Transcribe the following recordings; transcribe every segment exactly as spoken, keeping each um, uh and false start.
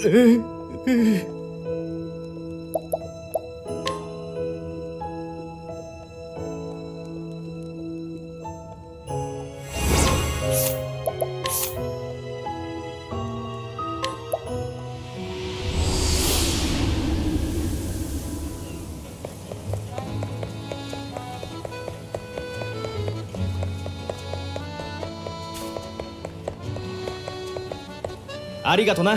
ありがとな。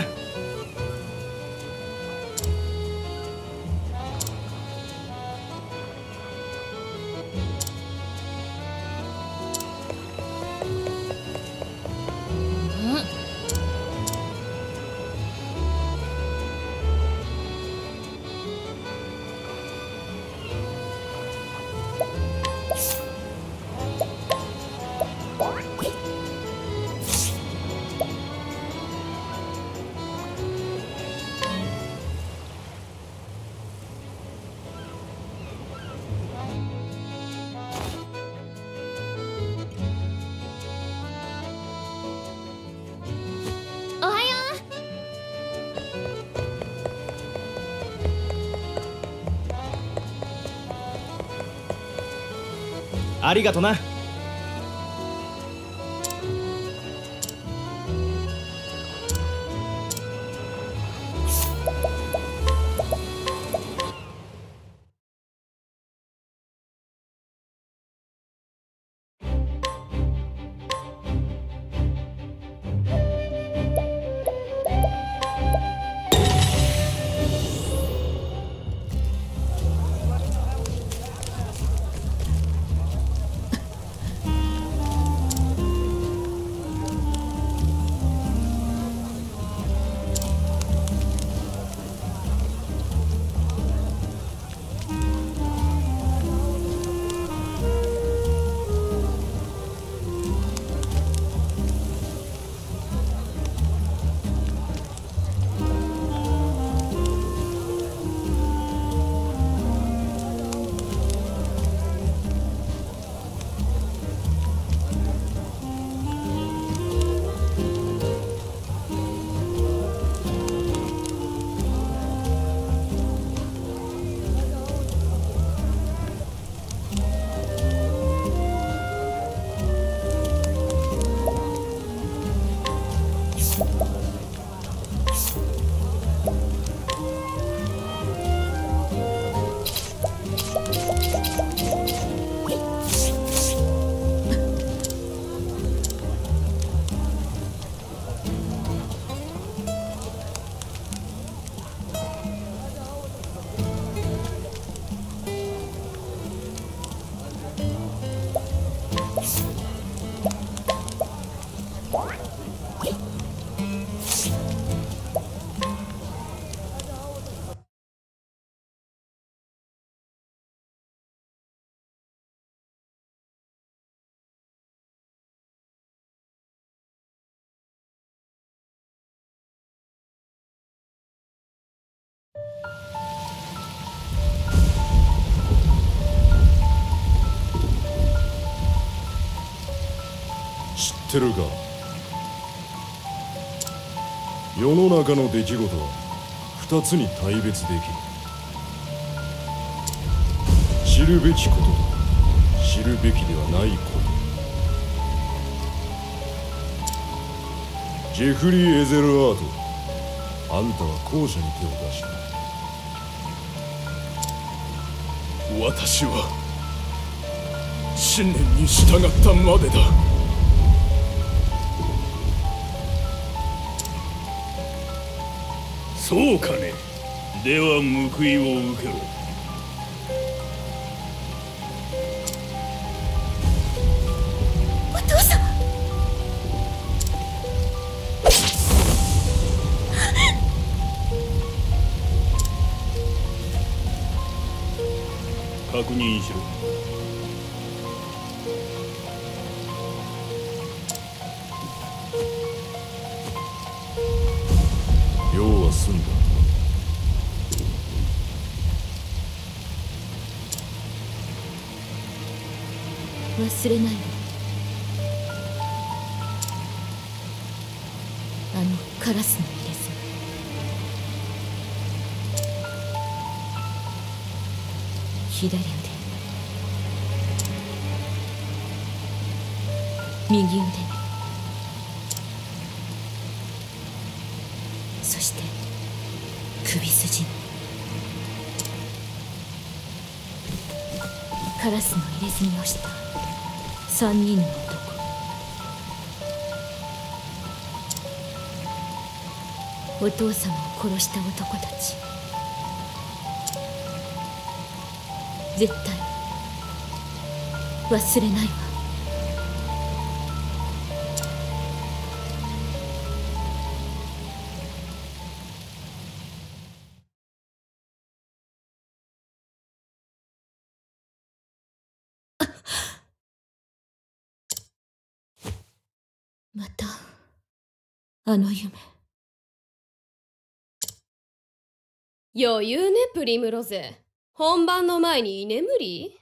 ありがとな。 知ってるか？世の中の出来事は二つに大別できる。知るべきことと知るべきではないこと。ジェフリー・エゼルアート、あんたは後者に手を出した。 私は信念に従ったまでだ。そうかね。では報いを受けろ。 お父様。 確認しろ。 用は済んだ。 忘れないわ。あのカラスの入れ墨。 左腕、右腕、そして首筋にカラスの入れ墨をした三人の男。お父様を殺した男たち、絶対忘れないわ。またあの夢。 余裕ね、プリムロゼ。本番の前に居眠り？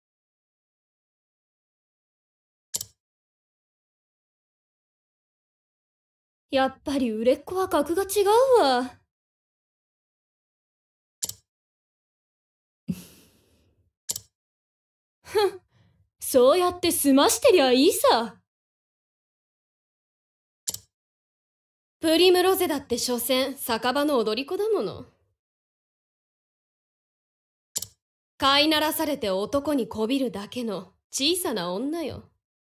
やっぱり売れっ子は格が違うわ。ふん、そうやって済ましてりゃいいさ。プリムロゼだって所詮酒場の踊り子だもの。飼いならされて男にこびるだけの小さな女よ。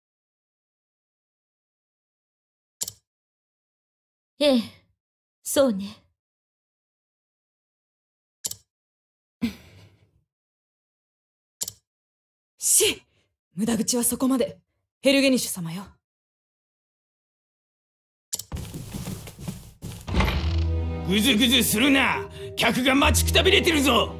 ええ、そうね。 し、無駄口はそこまで。ヘルゲニッシュ様よ。 ぐずぐずするな。客が待ちくたびれてるぞ。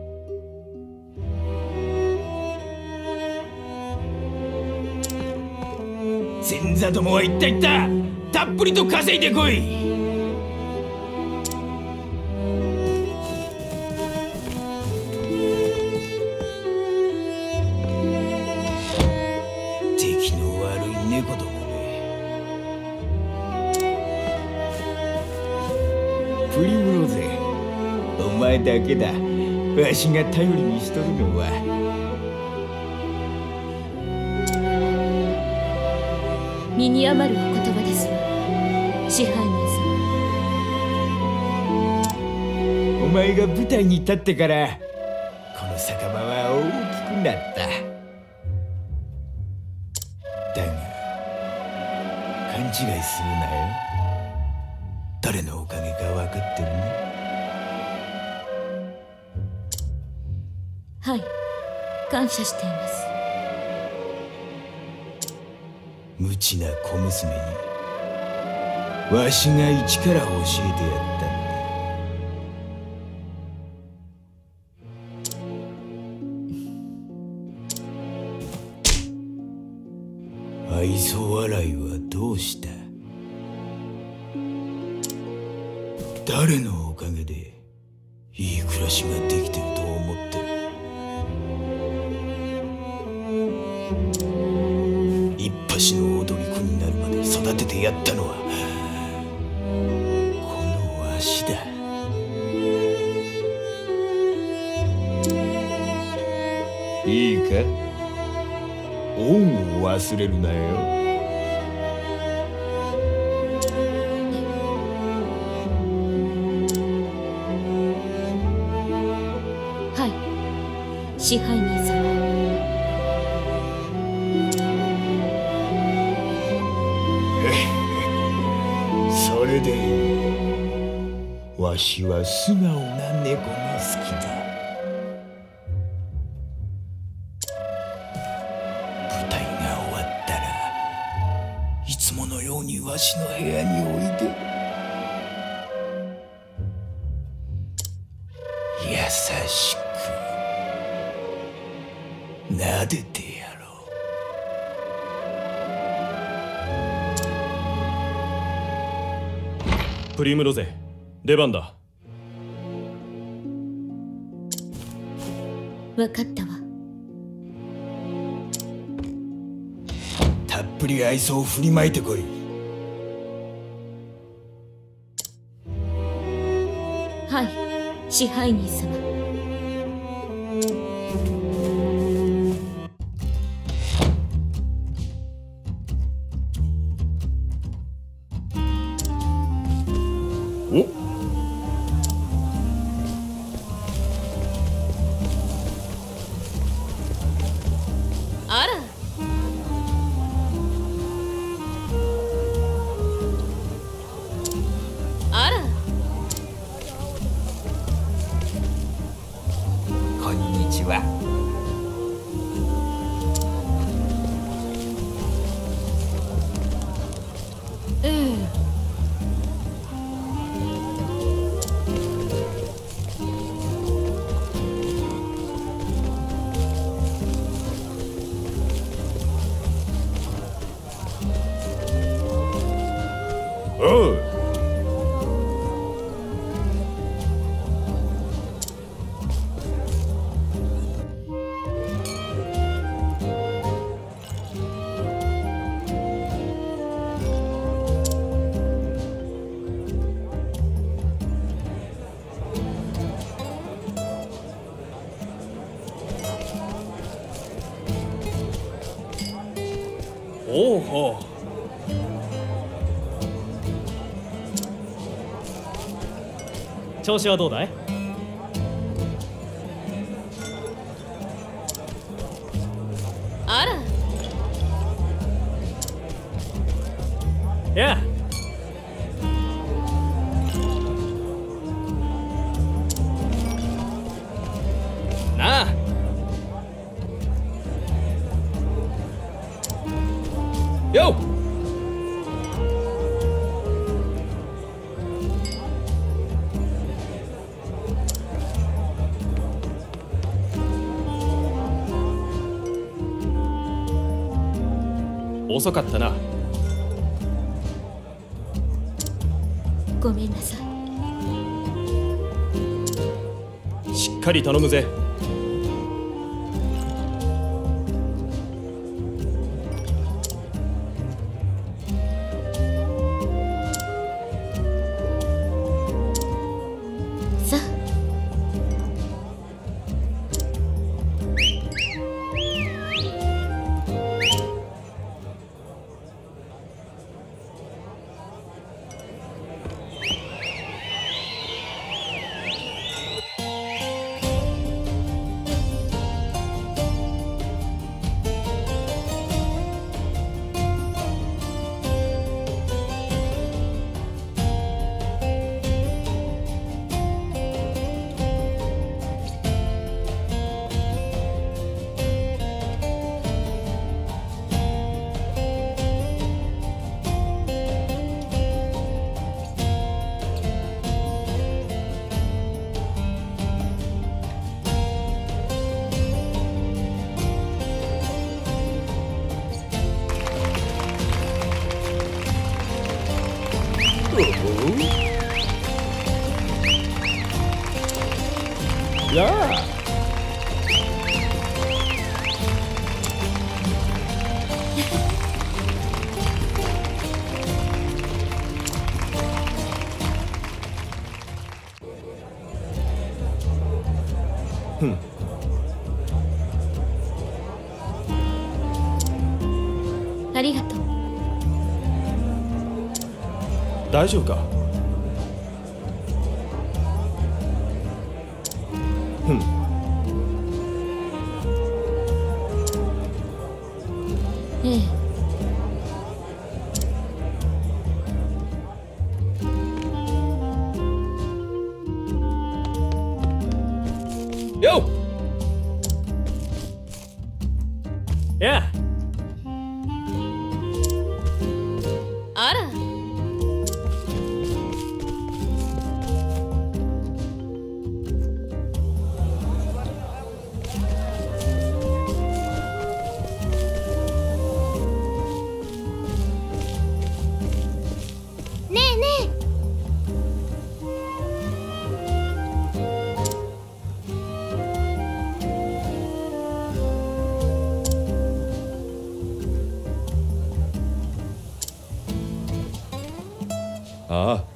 前座どもは言った言った。たっぷりと稼いでこい。出来の悪い猫どもめ。プリムローゼ、お前だけだわしが頼りにしとるのは。 身に余るお言葉ですわ、支配人様。お前が舞台に立ってからこの酒場は大きくなった。だが勘違いするなよ。誰のおかげか分かってるね。 はい、感謝しています。 無知な小娘にわしが一から教えてやったんだ。愛想笑いはどうした？誰のおかげでいい暮らしができてると思ってる？一発の踊り子になるまで育ててやったのはこのわしだ。いいか、恩を忘れるなよ。 はい、支配人様。 それでわしは素直な猫が好きだ。舞台が終わったらいつものようにわしの部屋においで。優しく撫でてやろプリムロゼ、出番だ。 分かったわ。 たっぷり愛想を振りまいてこい。 はい、支配人様。 おあら、あら、 こんにちは。 ええ。 おう。 おうほう。調子はどうだい？ あら、 いや、なあ。よっ。遅かったな。 ごめんなさい。 しっかり頼むぜ。 さあ、 やあ。 ふん。 ありがとう。 大丈夫か？ふん。 ええ。 よっ。いや。 あら、 ねえねえ。 ああ。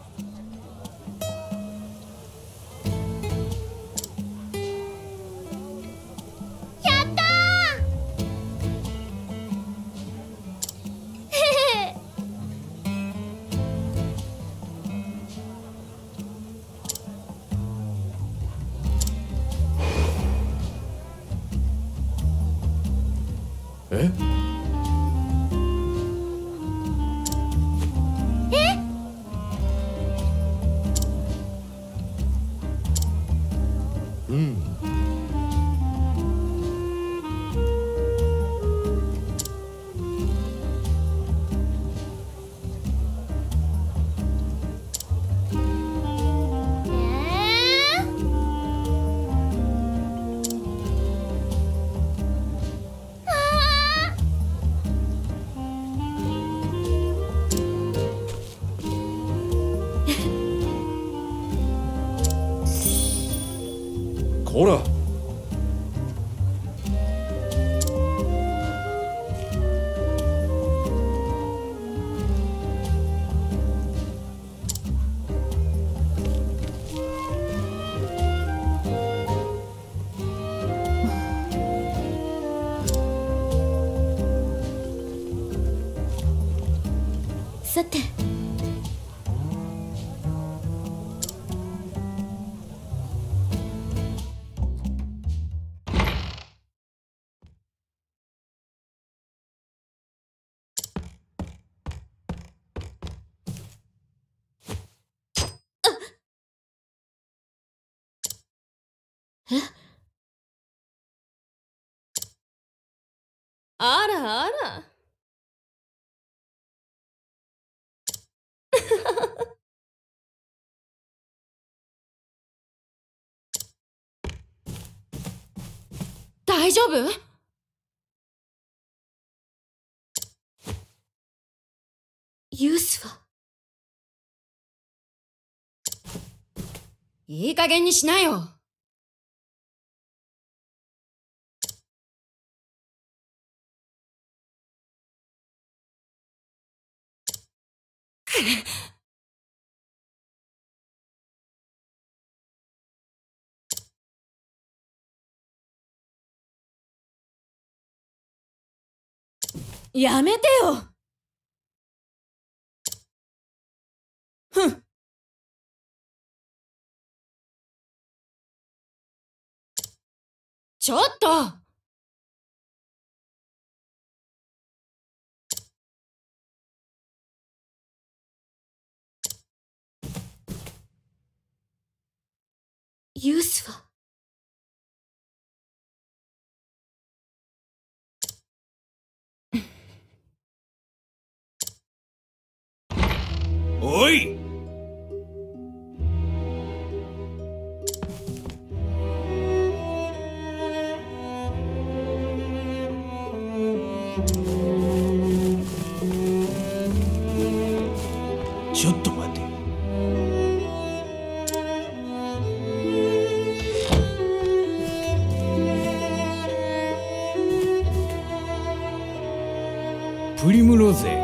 ほら。 さて、 あらあら。大丈夫？ユースは？いい加減にしなよ。 やめてよ。ふん。 ちょっと。 ユースは？ おい。ちょっと待て。プリムローゼ。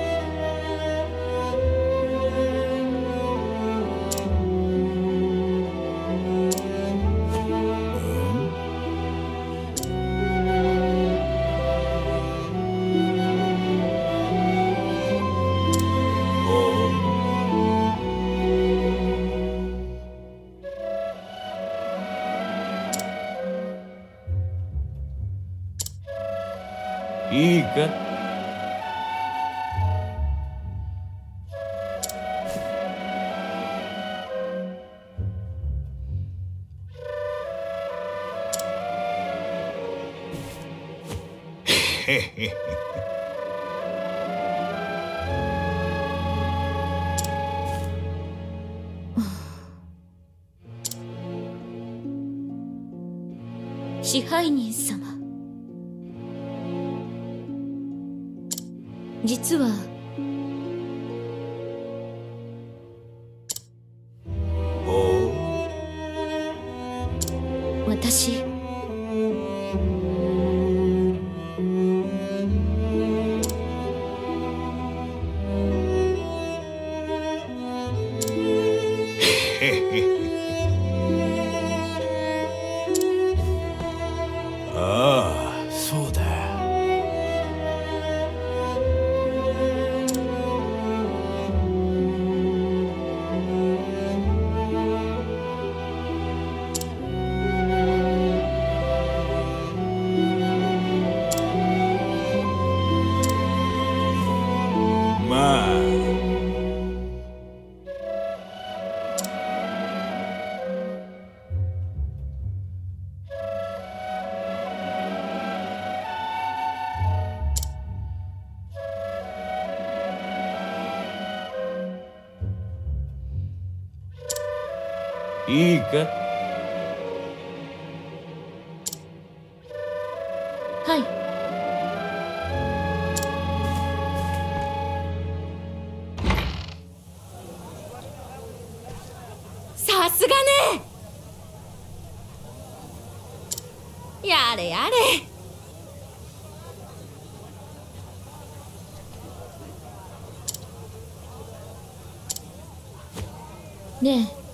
いいか？へへへ。 支配人様、実は私ああ、そうだ。まあいいか？ はい。 さすがね。 やれやれ。 ねえ、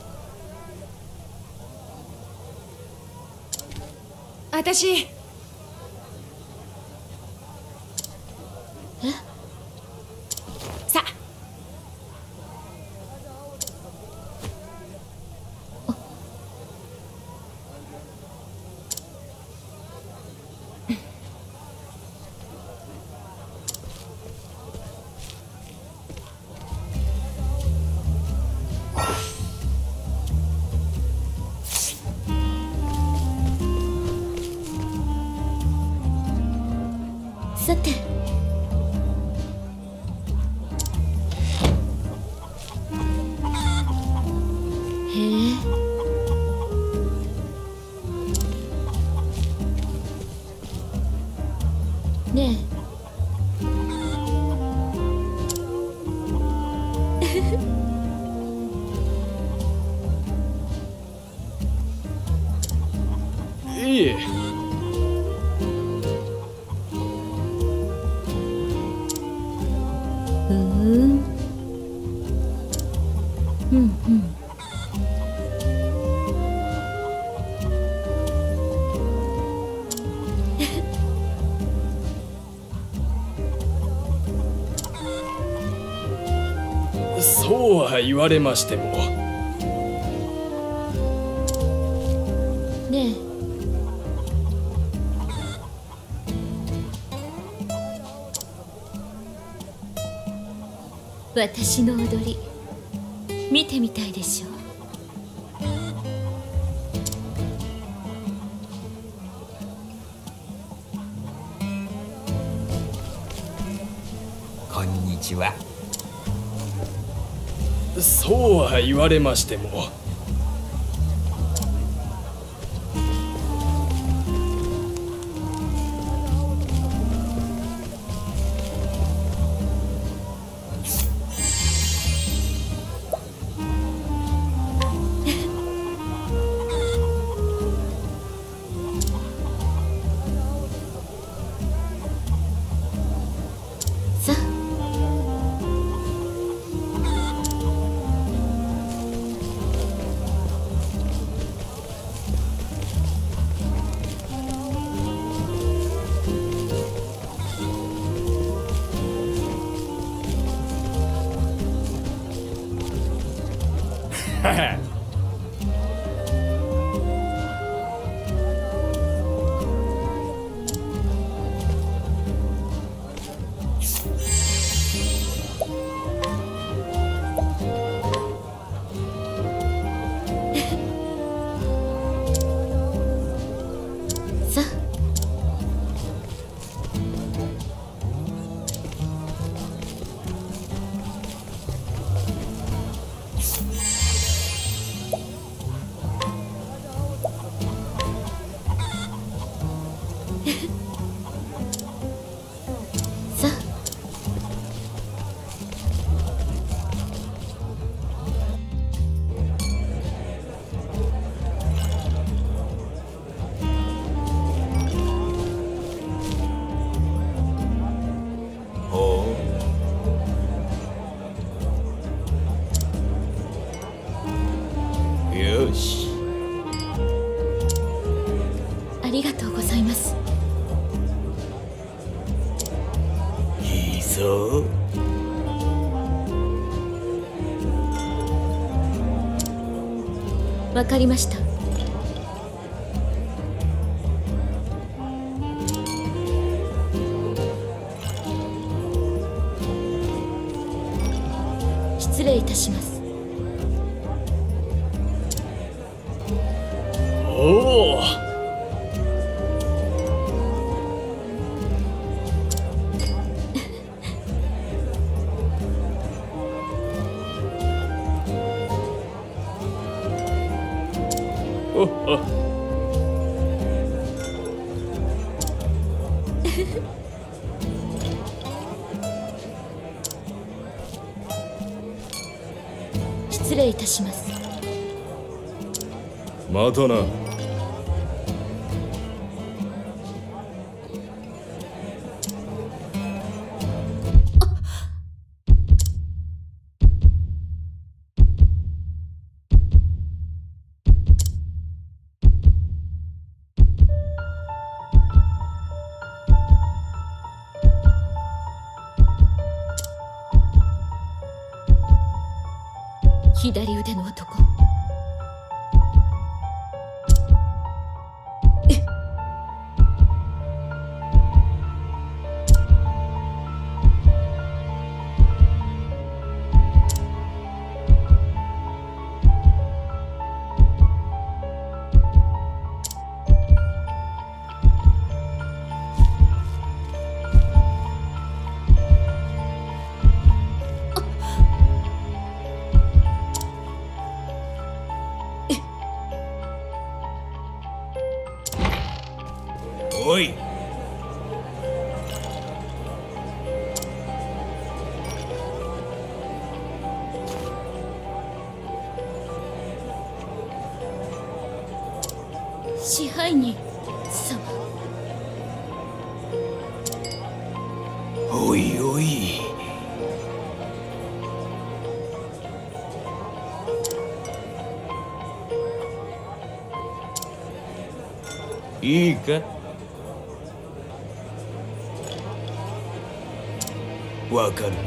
私、さあ、 さて、へえ、ねえ、 いえ。 ふーん、うんうん。 そうは言われましても。 ねえ、私の踊り見てみたいでしょう。 こんにちは。 そうは言われましても。 さあ、さあ、さあ、 ほう。よし。 ありがとうございます。 いいぞ。 わかりました。失礼いたします。 おお。おお。 失礼いたします。 またな。 左腕の男。 おい、 支配人様。 おいおい、いいか、わかるな。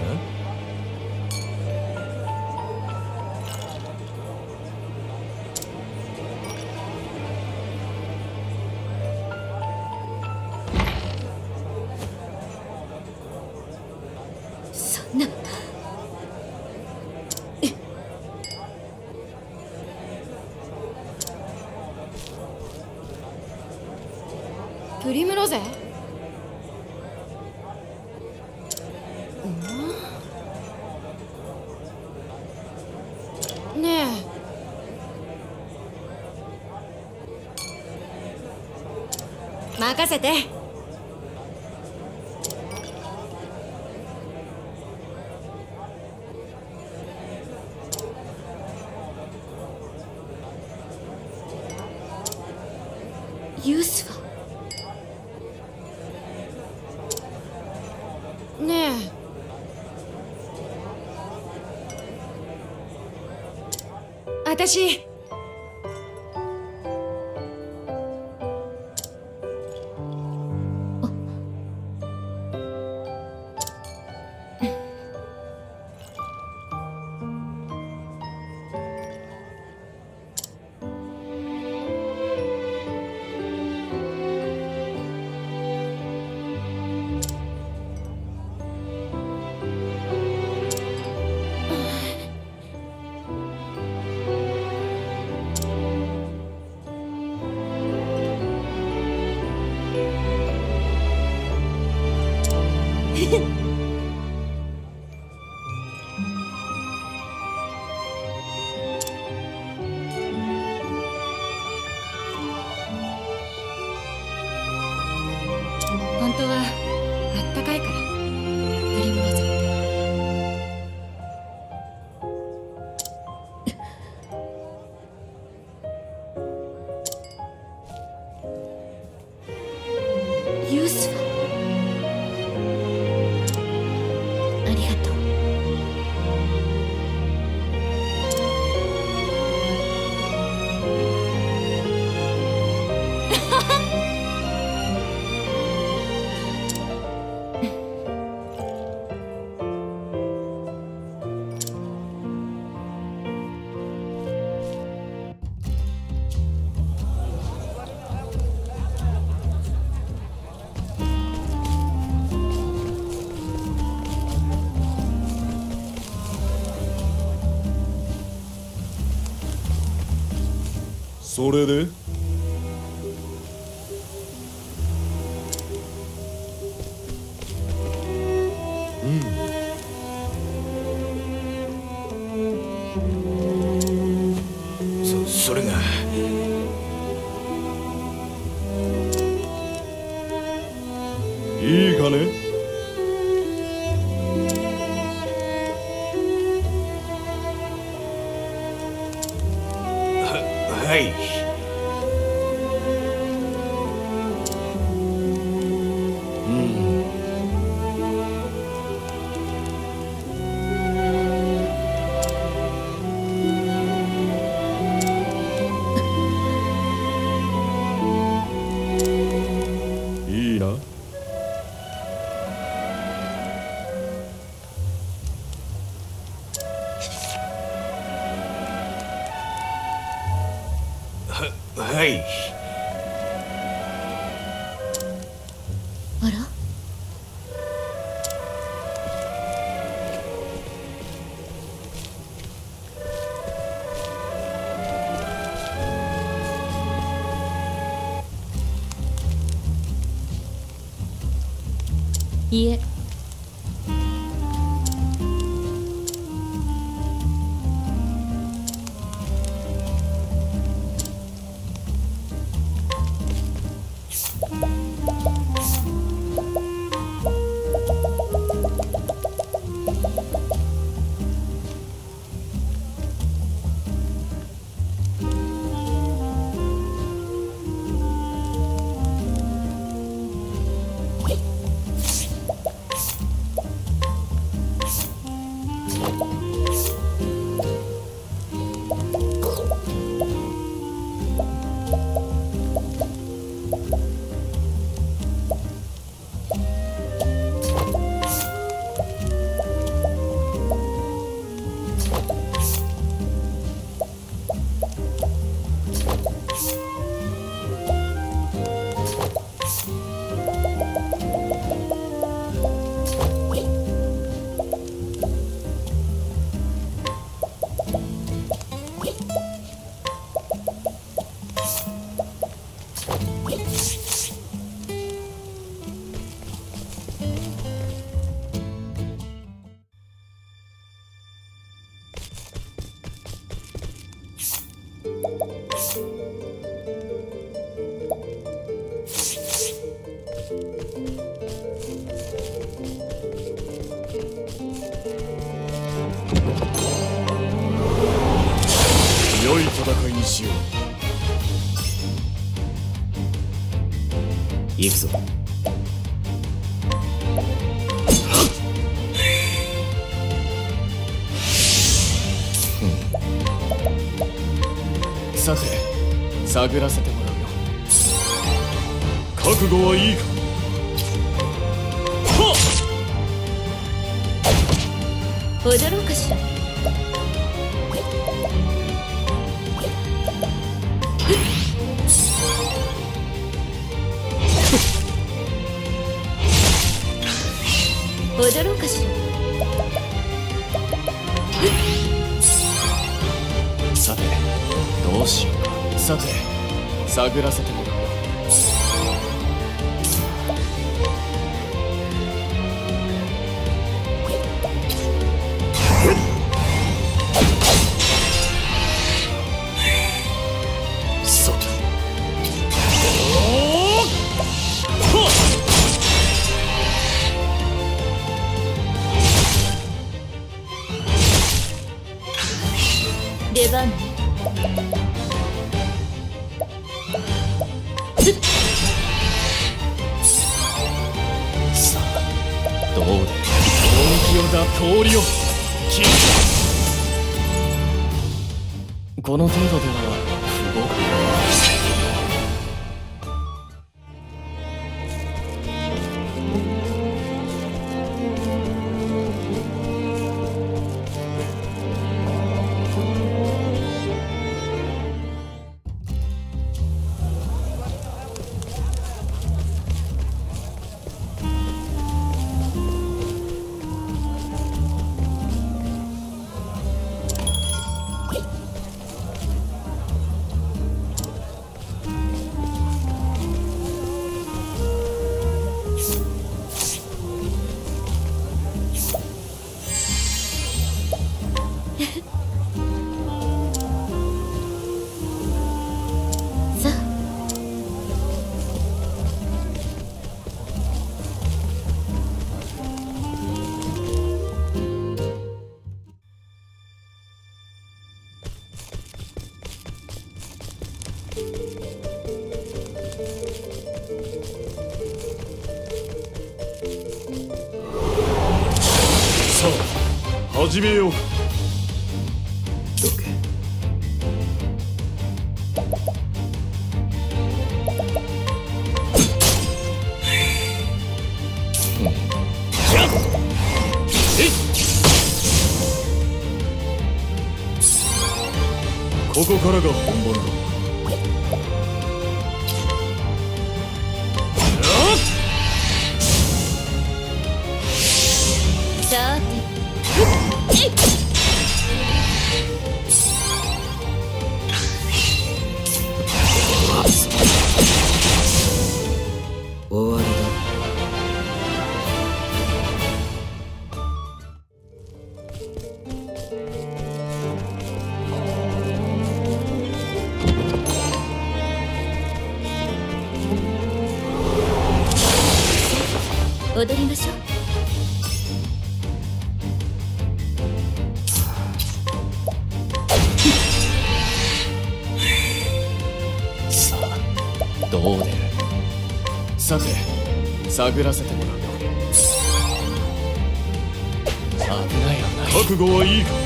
そんな。 プリムロゼ？ねえ、任せて。 ユースはねえ、私本当はあったかいから、プリムロゼって。 ユースはありがとう。 それでそそれがいいかね。 はい。 いいな。 はい。 あら、いえ、 良い戦いにしよう。 行くぞ。 さて、探らせてもらうよ。覚悟はいいか。 踊ろうかしら。踊ろうかしら。 さて、どうしようか。さて、探らせてもらうよ。さて、 出番ね。 さあ、どうで本気をだ、通りを切る。この程度では不合格。始めようか。 どけ。 ここからが本番だ。 踊りましょう。 さあどう出る。さて探らせてもらうよ。危ない危ない。 覚悟はいいか。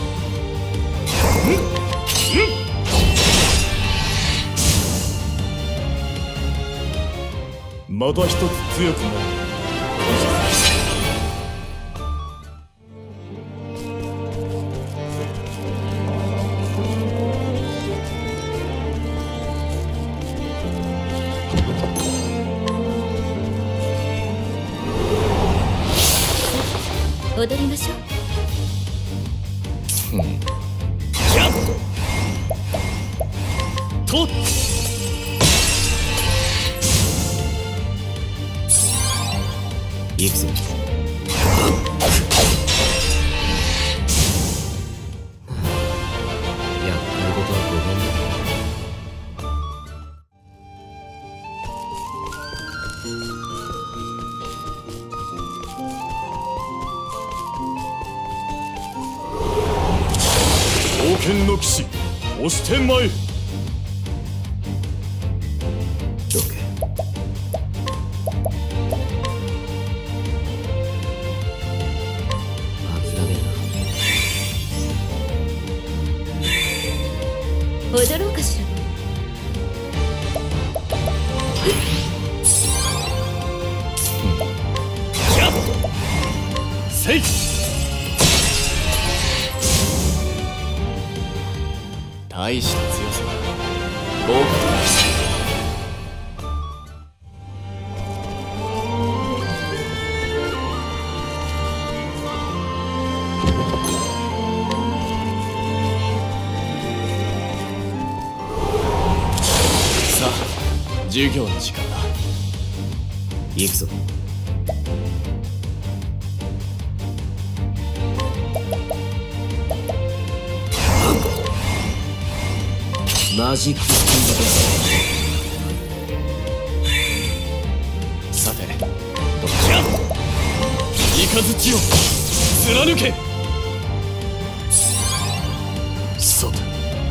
また一つ強くなる。 踊りましょう。 うん。キャッと行くぞ。やっかいことはごめんだ。 冒険の騎士、押してまい。 どけ。 踊ろうかしら。 キャッせい。大した強さだ。豪華だ。授業の時間だ。 行くぞ。マジックスピード。 さてどっちや。雷を貫け。そうだ。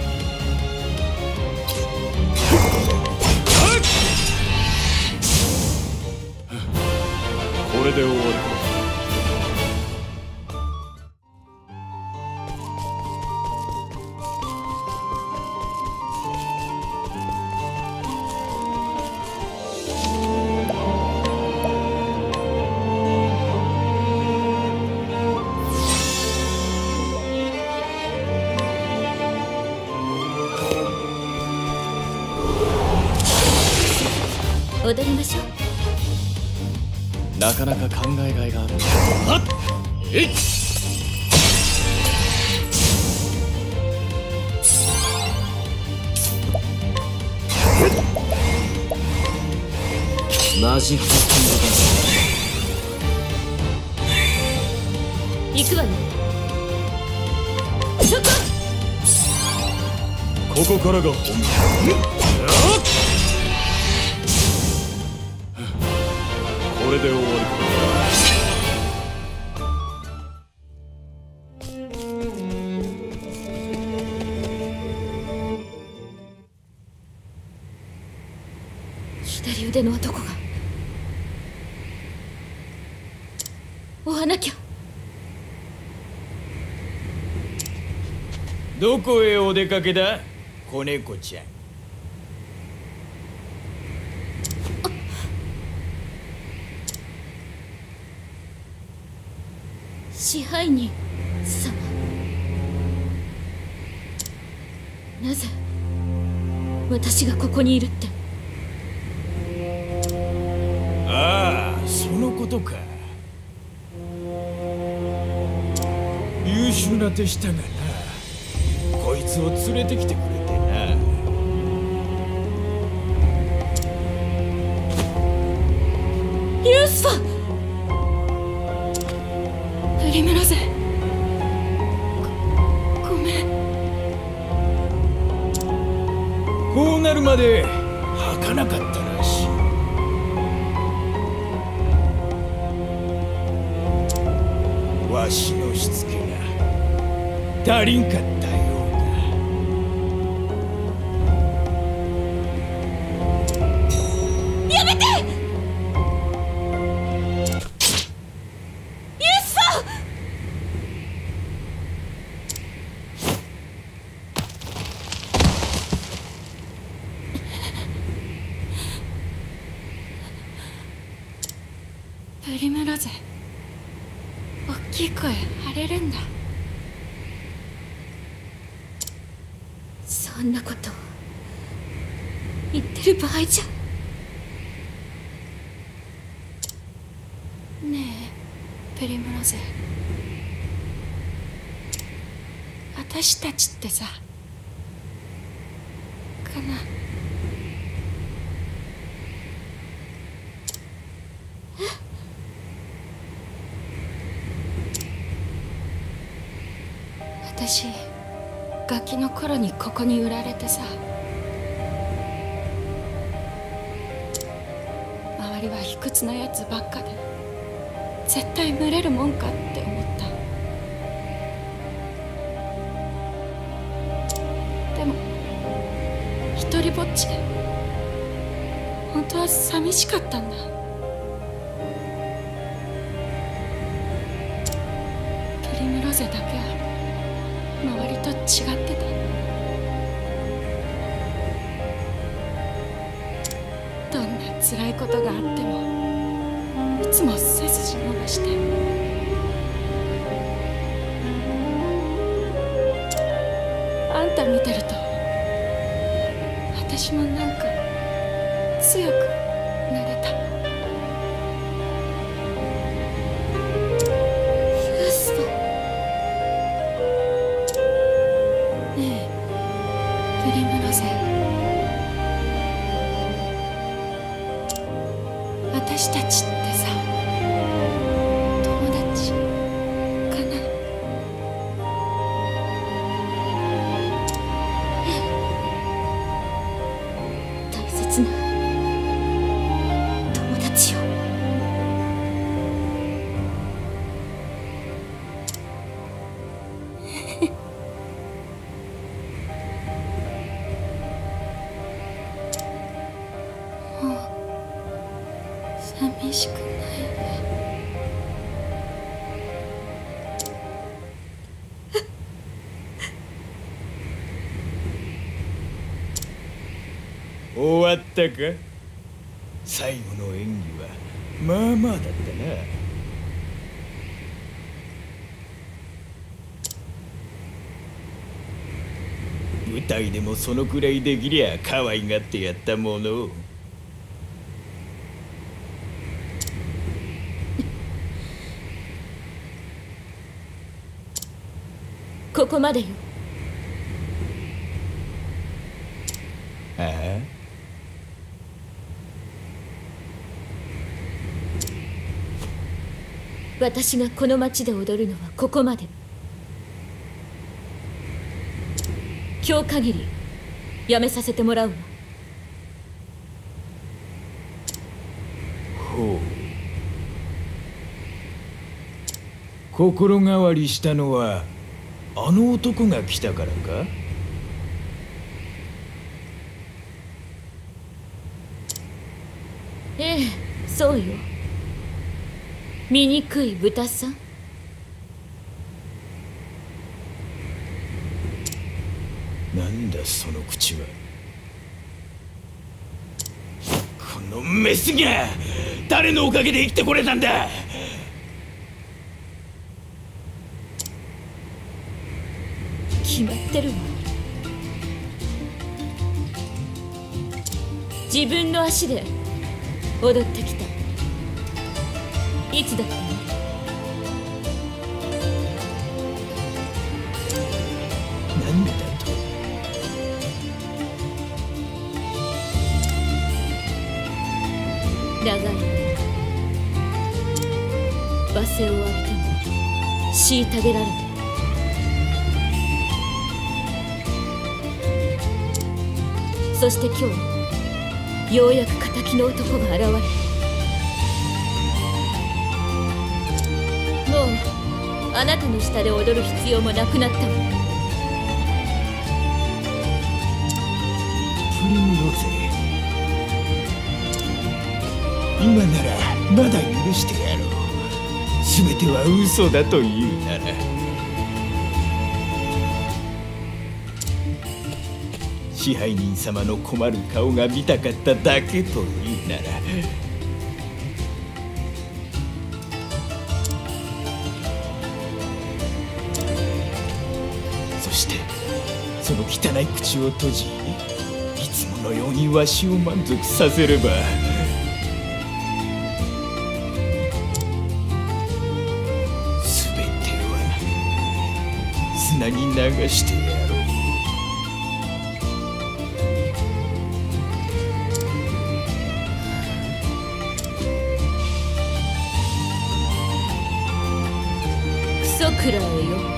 これで終わりか。 踊りましょう。 なかなか考えがいがある。はっえい。 マジックスピード。 行くわね。ちょっとここからが本番。これで終わりか。 左腕の男が追わなきゃ。 どこへお出かけだ、子猫ちゃん。 支配人様、なぜ私がここにいるって。 ああ、そのことか。優秀な手下がな、こいつを連れてきてくれてな。 ユースファプリムロゼ、ご、ごめん。 こうなるまで儚かったらしい。 わしのしつけが足りんかったようだ。 やめて！ユースさん！ プリムロゼ、大きい声張れるんだ。 そんなこと言ってる場合じゃ。 ねえプリムロゼ、私たちってさ、かな。私ガキの頃にここに売られてさ、周りは卑屈なやつばっかで絶対群れるもんかって思った。でも一人ぼっちで本当は寂しかったんだ。プリムロゼだけは周りと違ってた。どんな辛いことがあってもいつも背筋伸ばして、あんた見てると私もなんか強くなれた。私たちってさ、友達かな。 大切な友達よ。 寂しくないわ。 終わったか？最後の演技はまあまあだったな。舞台でもそのくらいできりゃ可愛がってやったものを。 ここまでよ。 ああ、 私がこの街で踊るのはここまで。今日限りやめさせてもらうわ。 ほう。心変わりしたのはあの男が来たからか？ ええ、そうよ。醜い豚さん。 なんだその口は。このメスが誰のおかげで生きてこれたんだ。 決まってるわ。自分の足で踊ってきた。いつだったの？ なんでだと？ 長い罵声を浴びても虐げられて、そして今日ようやく仇の男が現れた。もうあなたの下で踊る必要もなくなったわ。 プリムロゼ、今ならまだ許してやろう。全ては嘘だというなら。支配人様の困る顔が見たかっただけというなら。そしてその汚い口を閉じ、いつものようにわしを満足させれば。全ては砂に流してやろう。 クソくらえよ。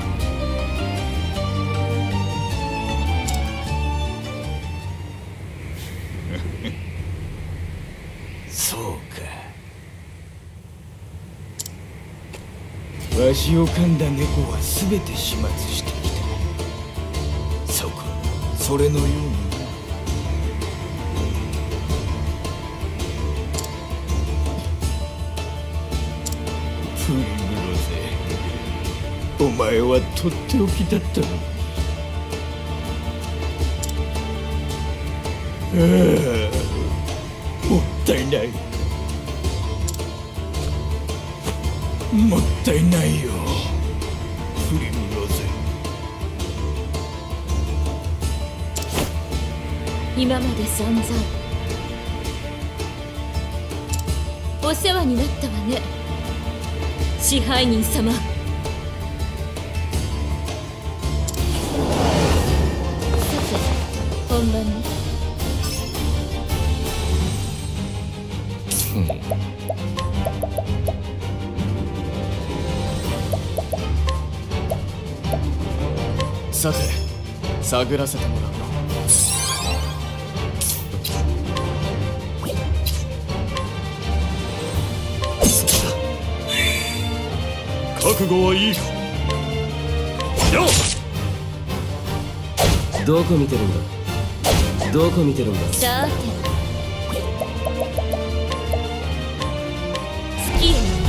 そうか。わしを噛んだ猫は全て始末してきた。そこ、それのようにな。プリムロゼ、お前はとっておきだったのに。ああ、もったいない。もったいないよ、プリムロゼ。 今まで散々お世話になったわね、支配人様。さて本番ね。 さて探らせてもらうよ。 覚悟はいいか。よっ、どこ見てるんだ、どこ見てるんだ。 さて月への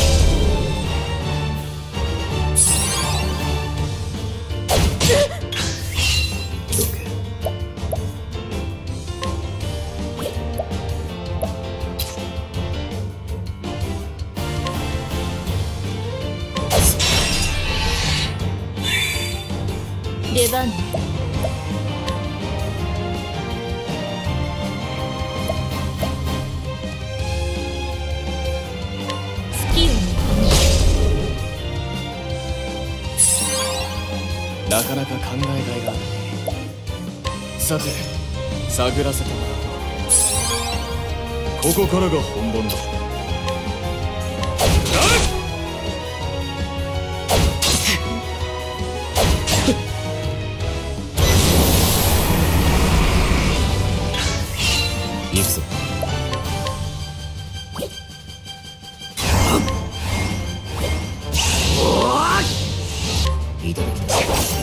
出番ね。月よね。 なかなか考えがいがあるね。さて探らせてもらうよ。 ここからが本番だ。 行くぞ。いただきた。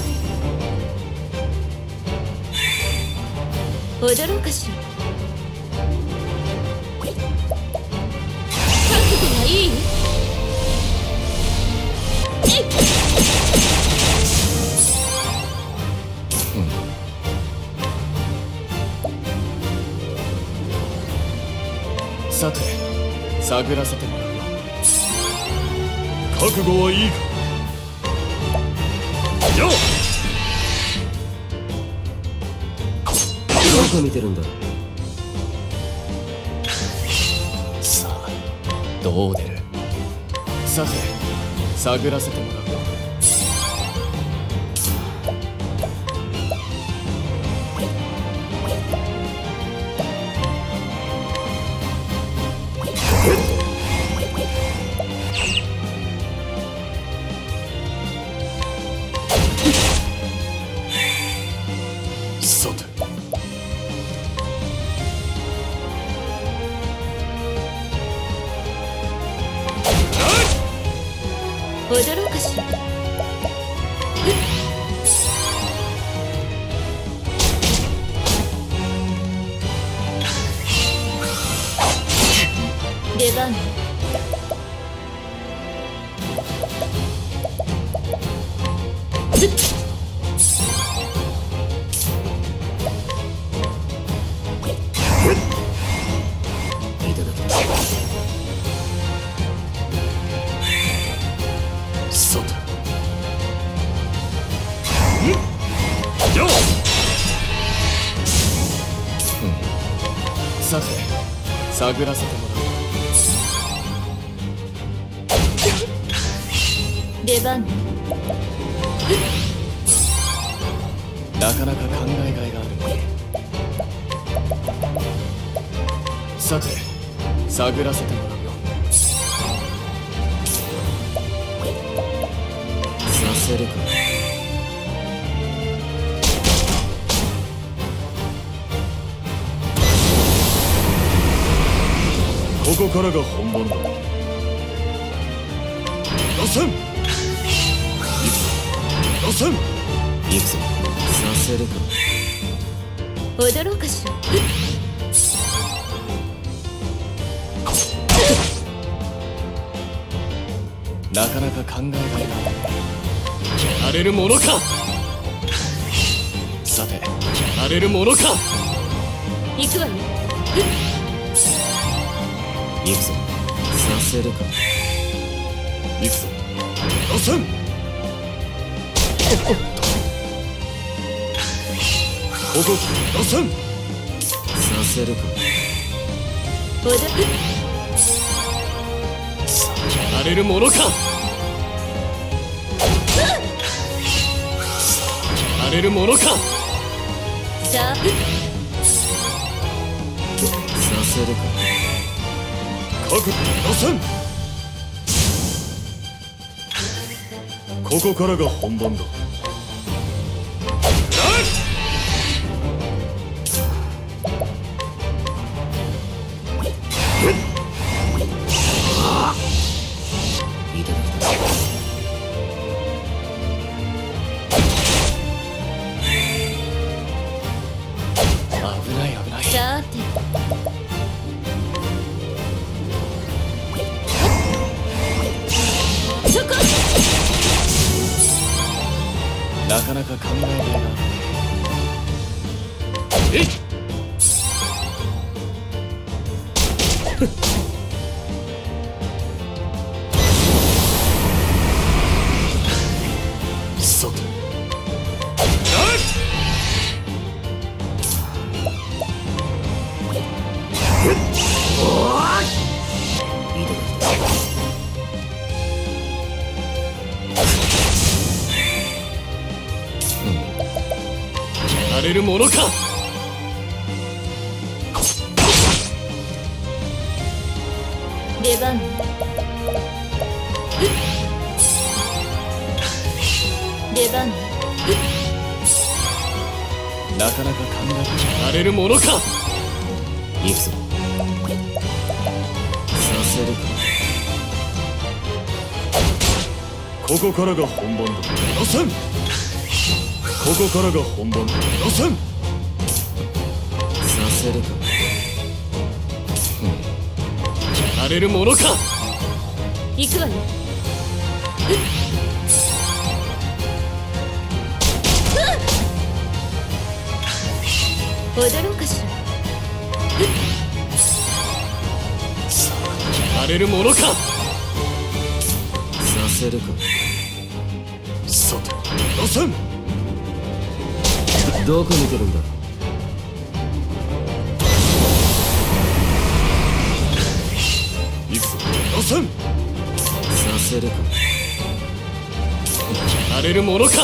踊ろうかしら。覚悟がいい？えい！ さて探らせてもらうよ。 覚悟はいいか。よっ、 どこ見てるんだ。 さあどう出る。さて探らせてもらうよ。さて踊ろうかし出番ね。 いただきます。 そうだ。よっ、うん、さて探らせてもらう。 出番ね。 なかなか考えがいがあるね。さて探らせてもらうよ。 させるか。 ここからが本番だ。予選予選行くぞ。させるか。 踊ろうかしら。 なかなか考えがいがある。やれるものか。さてやれるものか。 行くわよ。 行くぞ。させるか。 行くぞ。予選ここ予選させるか。 踊る。 やれるものか。やれるものか。 さあさせるか。 各予選ここからが本番だ。 いただきます。 危ない危ない。 さてそこ。 なかなか考えがいがある。えいっさていただきます。 やれるものか。 出番ね。出番ね。 なかなか考えがやれるものか。 行くぞ。させるか。 ここからが本番だ。予選ここからが本番だ。予選させるか。 やれるものか。 行くわよ。踊ろうかしら。 さあやれるものか。 させるか。 さて予選どこ見てるんだ。 行くぞ。予選させるか。 やれるものか。 さ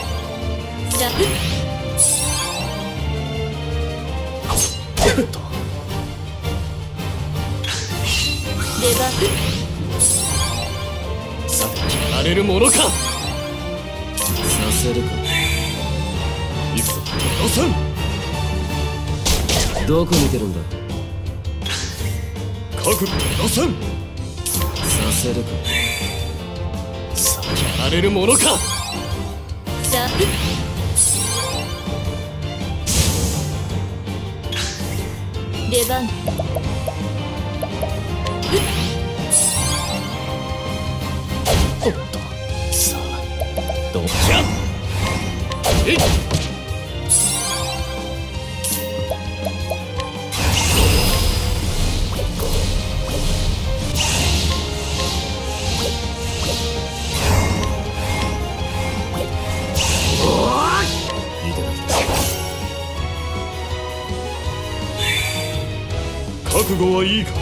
出番。 さてやれるものか。 させるか。 行くぞ。予選どこ見てるんだ。 各予選させるか。 さあやれるものか。 さ出番。 おっと、さあどうじゃ。えいっ。 覚悟はいいか。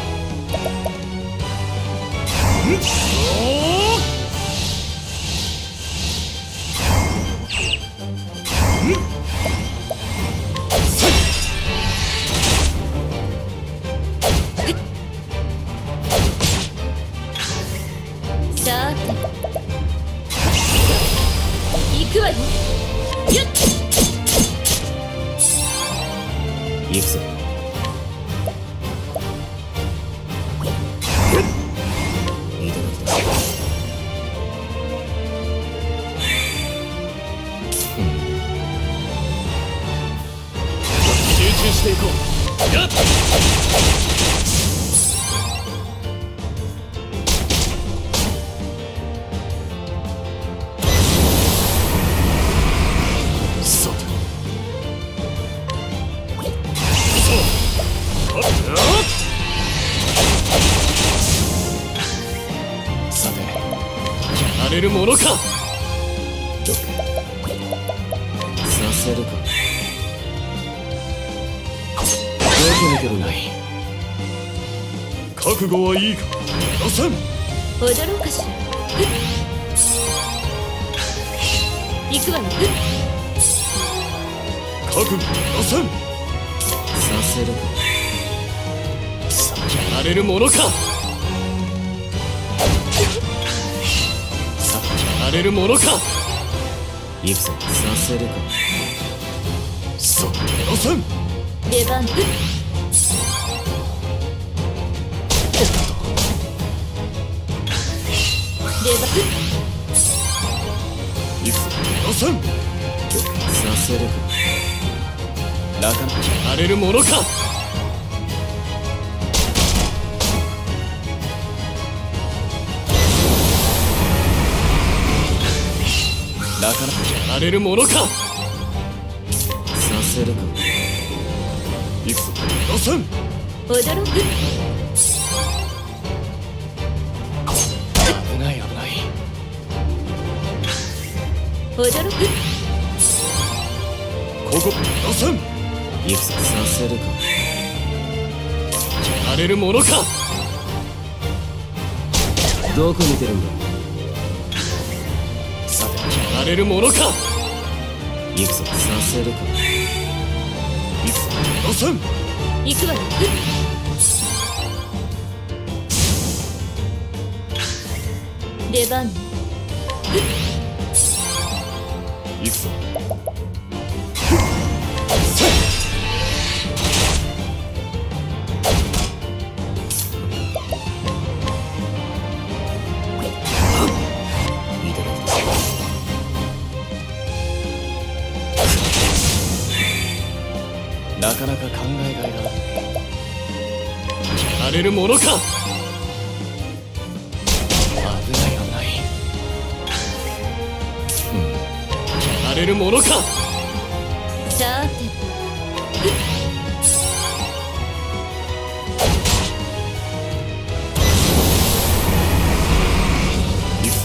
さて行くわよ。やっ行くぞ。 していこう。やっ。そうだ。そう。さて、やれるものか。 どけ。させるか。 覚悟はいいか。出せん。 踊ろうかしら。行くわよ。 覚悟出せん。 させるか。 さあやれるものか。さあやれるものか。 行くぞ。させるか。 そう出せん。 出番。出番。 行くぞ。出せん。 させるか。 なかなかやれるものか。なかなかやれるものか。 させるか。 行くぞ。出せん。 驚く。 危ない危ない。 驚く。 ここ出せん。 行くぞ。させるか。 やれるものか。 どこ見てるんだ。 さてやれるものか。 行くぞ。させるか。 行くぞ。出せん。 行くわよ。出番。 行くぞ。 なかなか考えがいがある。やれるものか。危ない危ない。うん、やれるものか。 さて行くぞ。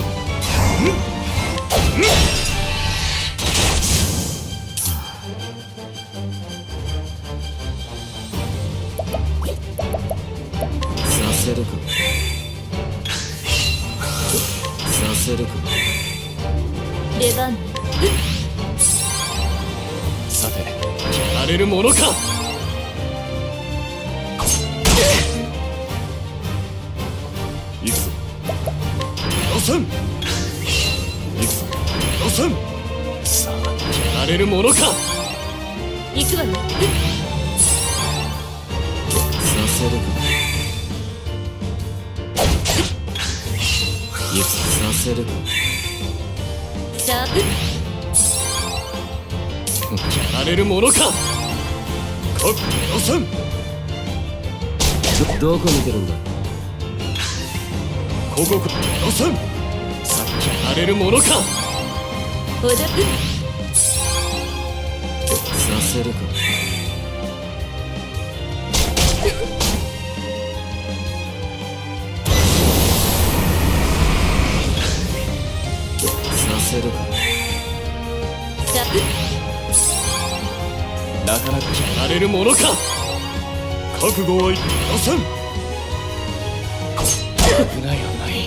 させるか。させるか。 出番。 さてやれるものか。 行くぞ。出せん。行くぞ。出せん。 さあやれるものか。 行くわよ。 させるか。行くぞ。させるか。 さあやれるものか。 覚悟出せん。 ど、どこ見てるんだ。 ここか出せん。 さっき荒れるものか。 踊るさせるか。させるか。 さなかなか荒れるものか。 覚悟はい出せん。 危ない危ない。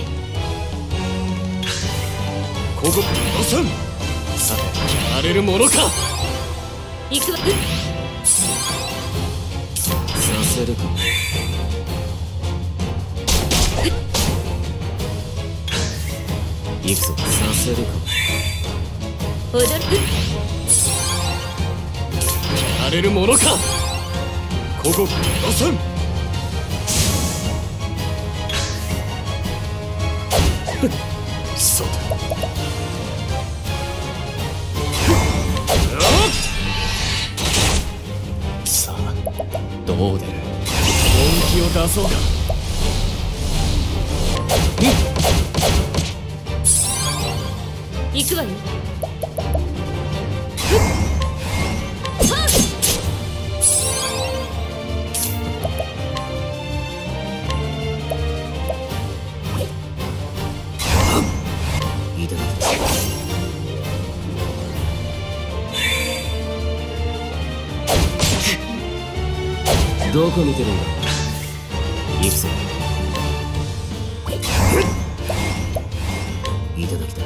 ここ出せん。 さて荒れるものか。 行くわ。 させるか。行くぞ。させるか。 踊る荒れるものか。 ここ出せん。 さてさあどう出る。本気を出そうか。 行くわよ。 いただきだ。どこ見てるんだ。行くぞ。いただきだ。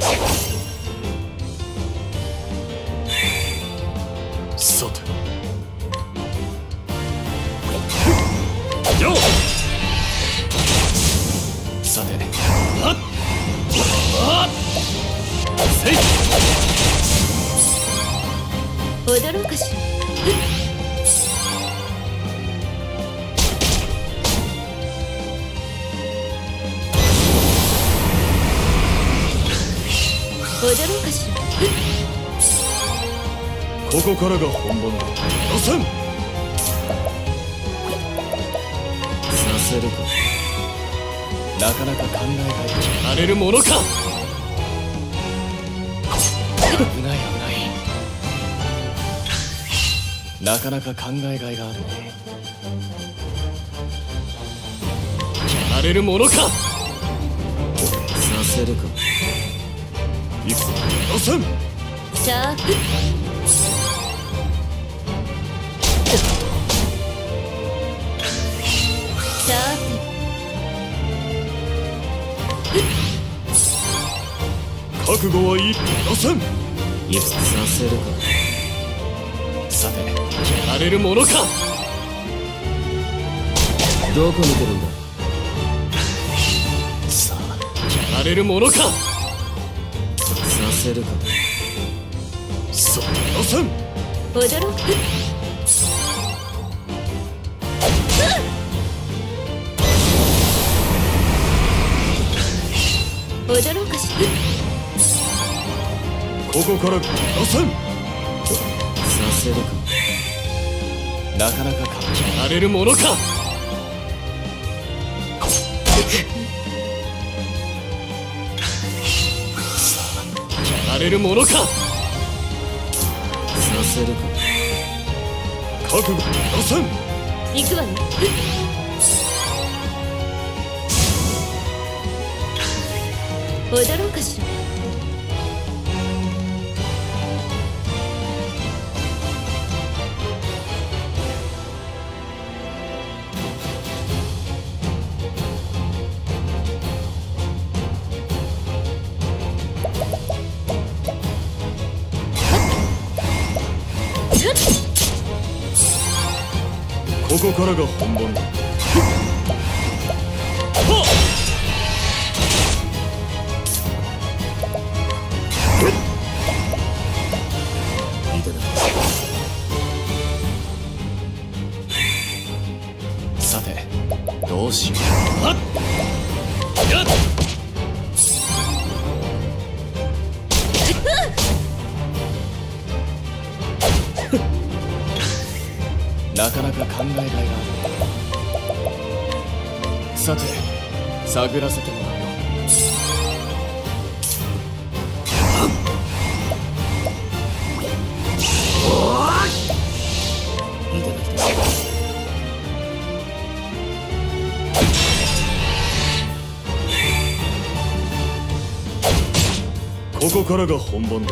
さてよっ。 さてはっはっせい。 踊ろうかしら。踊ろうかしら。 ここからが本番だ。出せん。 させるか。 なかなか考えがい荒れるものか。危ない危ない。なかなか考えがいがあるね。荒れるものか。 させるか。 行くぞ。出せん。 シャープシャープ覚悟はいい。出せん。 行くぞ。させるか。 さて荒れるものか。 どこ見てるんだ。 さあ荒れるものか。 させるか。 さ出せん。 踊ろうか。踊ろうかしら。 ここから出せん。 させるか。 なかなか感じ荒れるものか。さあ荒れるものか。 させるか。 覚悟出せん。 行くわよ。踊ろうかしら。 ここからが本番だ。 いただきだ。 さてどうしよう。はっやっなかなか考えがいがある。さて探らせてもらうよ。 ここからが本番だ。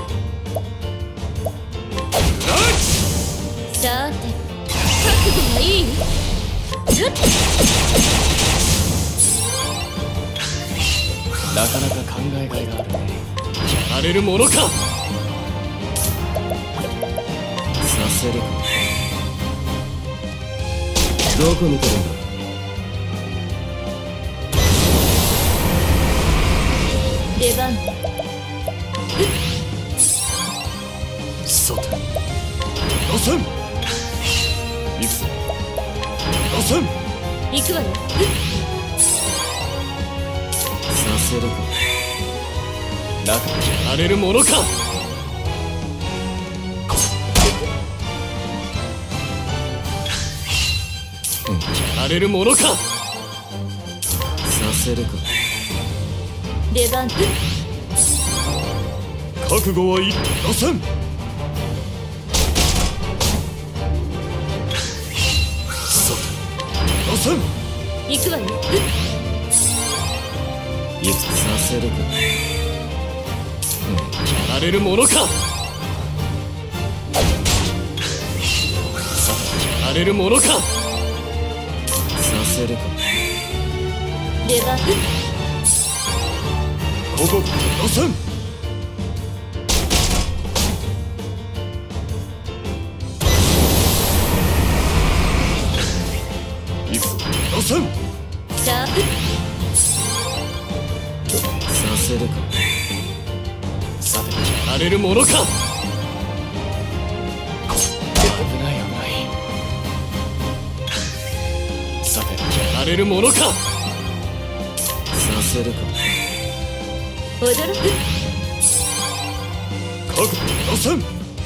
さて覚悟はいい？ちょっとなかなか考えがいがあるね。やられるものか。 させるか。どこ見てるんだ。 出番。 さて出せん。行くぞ。出せん。 行くわよ。 させるか。 なかやられるものか。やられるものか。 させるか。 出番。 覚悟はいい。出せん。さて出せん。 行くわよ。 いつさせるか。 やられるものか。さてやられるものか。 させるか。 出番。 ここ出せん。行くぞ。出せん。 さあさせるか。 さてやられるものか。危ない危ない。さてやられるものか。 させるか。 驚く。 覚悟出せん。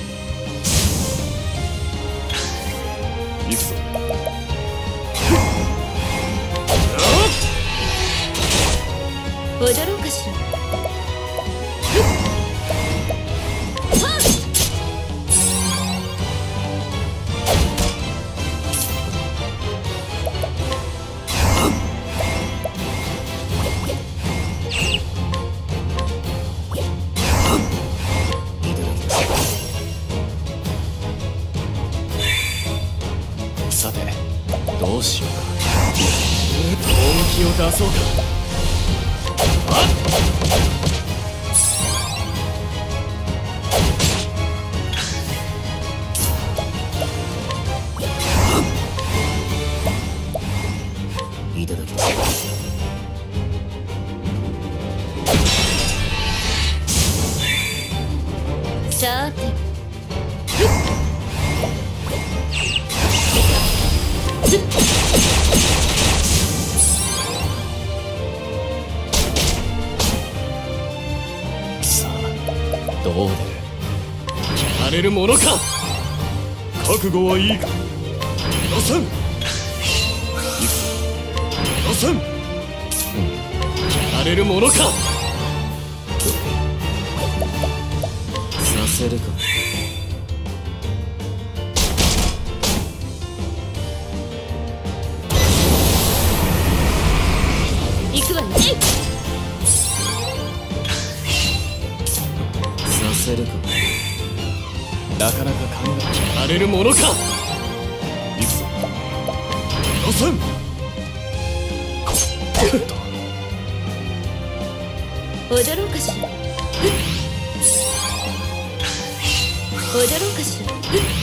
行くぞ。 踊ろうかしら。 さてどうしようか。本気を出そうか。 いただきます。 さてさあどう出る。やられるものか。 覚悟はいいか。出せん。行くぞ。出せん。 やられるものか。 させるか。 行くわよ。 させるか。 なかなか考えやられるものか。 行くぞ。出せん。 踊ろうかしら。踊ろうかしら。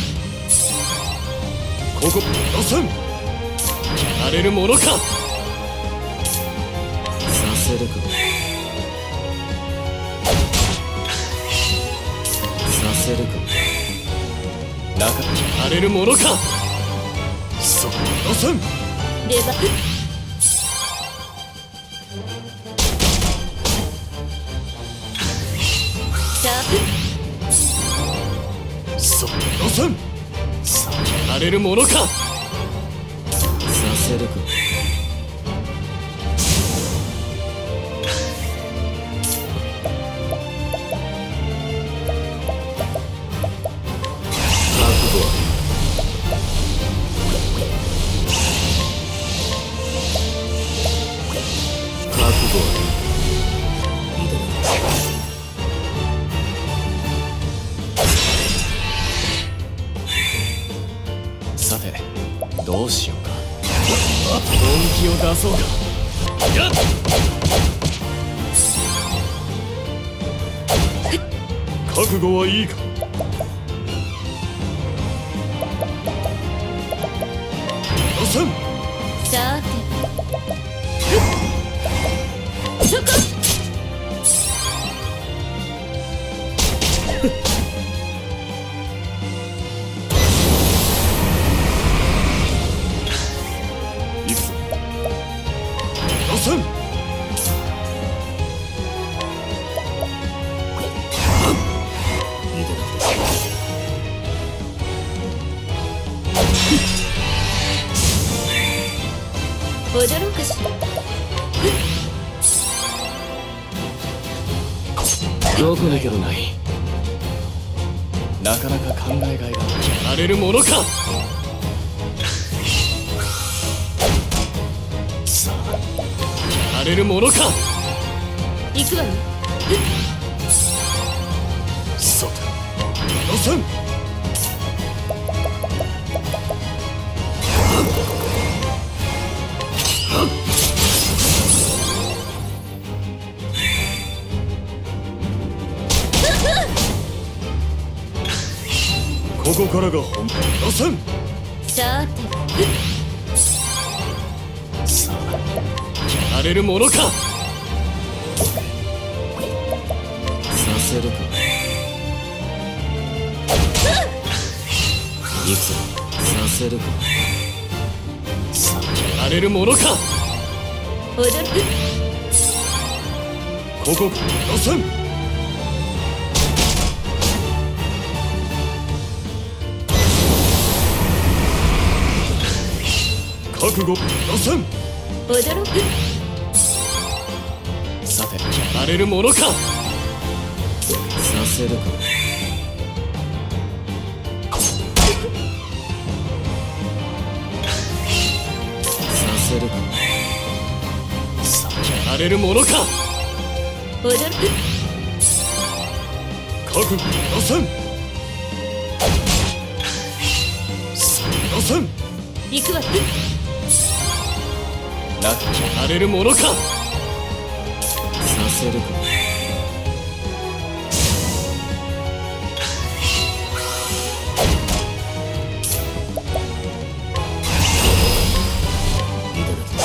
ここ出せん。 やられるものか。 させるか。させるか。 なかやられるものか。 そこ出せん。 出番。さそこ出せん。 さあやられるものか。 させるか。覚悟は覚悟はいい。いただきます。 てどうしようか。本気を出そうか。やっ覚悟はいいか。出せん。 さてそこいくぞ。出せん。 踊ろうかしら。 どこ見てるない。なかなか考えがいがやられるものか。さあやられるものか。 行くわよ。 さて出せん。ここからが本番。出せん。 さてさあやられるものか。 させるか。いくぞ。させるか。 さあやられるものか。 踊る。 ここから出せん。覚悟。出せん。 踊ろう。 さてやられるものか。 させるか。させるか。 さあやられるものか。 踊る。 覚悟。出せん。さあ出せん。 行くわよ。 なやられるものか。 させるか。いただきます。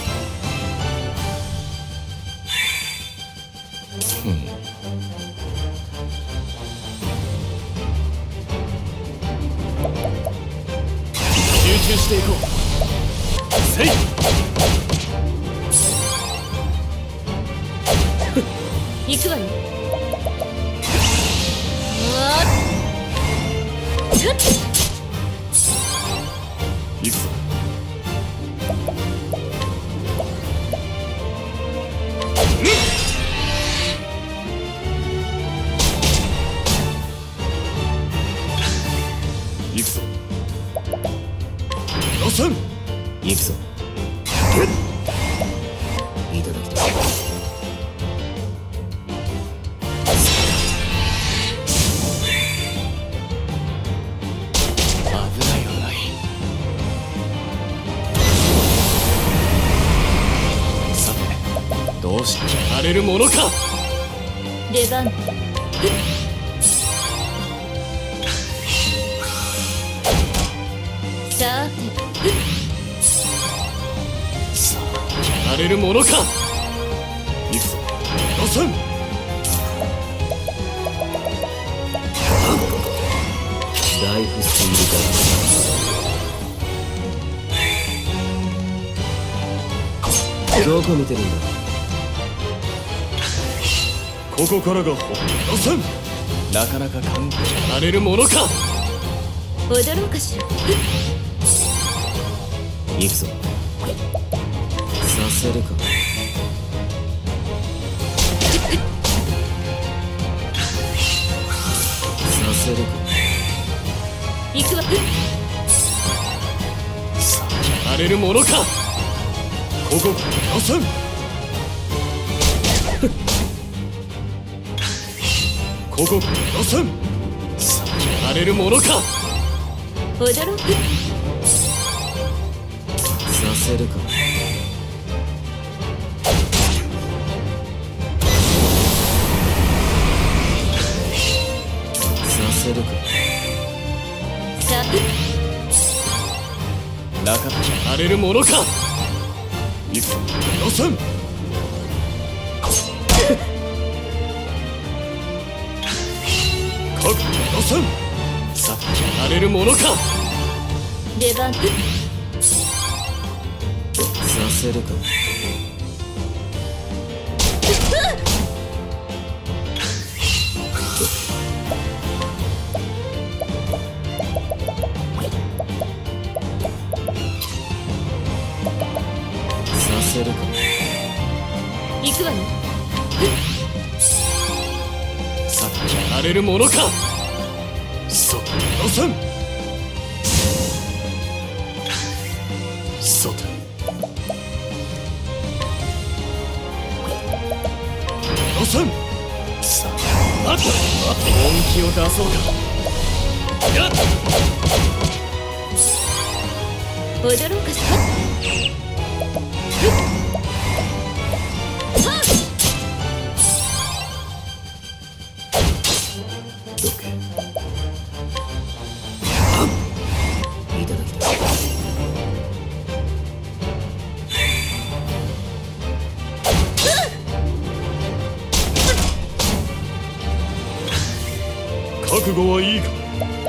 集中していこう。せい。 行くわよ。ちょっといくぞ。いくぞ。出せん。 いくぞ。いただきます。 どうしてやられるものか。 出番。さてさあやられるものか。 いくぞ。出せん。 ライフスピードだ。どこ見てるんだ。 ここからが本番。出せん。 なかなか考えられるものか。 踊ろうかしら。 いくぞ。させるか。させるか。 行くわ。 さあやられるものか。 ここから出せん。ここから出せん。 さあやられるものか。 踊ろう。 させるか。させるか。 さなかったやれるものか。 いくぞ。よせん。覚悟よせん。 さっきやれるものか。 出番。 させるか。させるか。 行くわよ。 さっきやれるものか。 そよせん。 そうだ。 よせん。 さあ、あっと本気を出そうか。やっ踊ろうかしら。 どけ。いただきたい。 覚悟はいいか。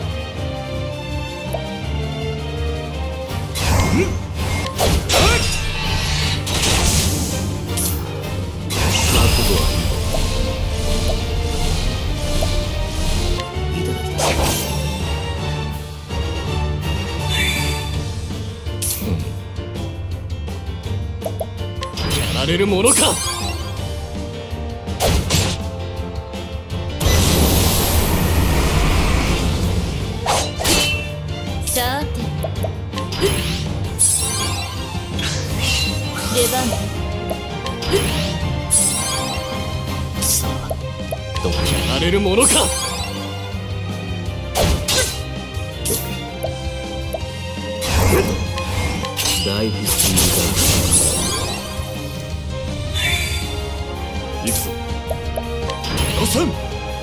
やれるものか。 さて出番。 さあ、どっちやれるものか。 だいぶスピードが。 いくぞ。よせん。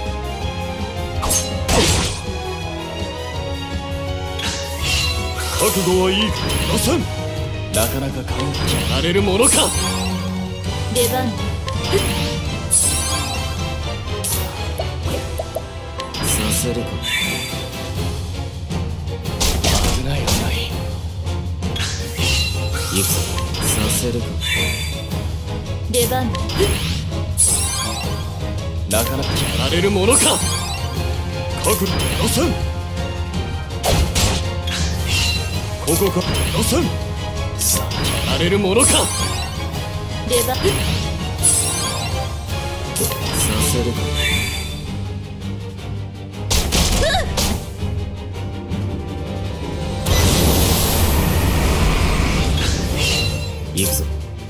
覚悟はいいか。よせん。 なかなか考えやれるものか。 出番。 させるか。 危ない危ない。 いくぞ。させるか。 出番。 なかなかやられるものか。 覚悟よせん。ここか。よせん。 さあ、やられるものか。 出番。 させるか。いくぞ。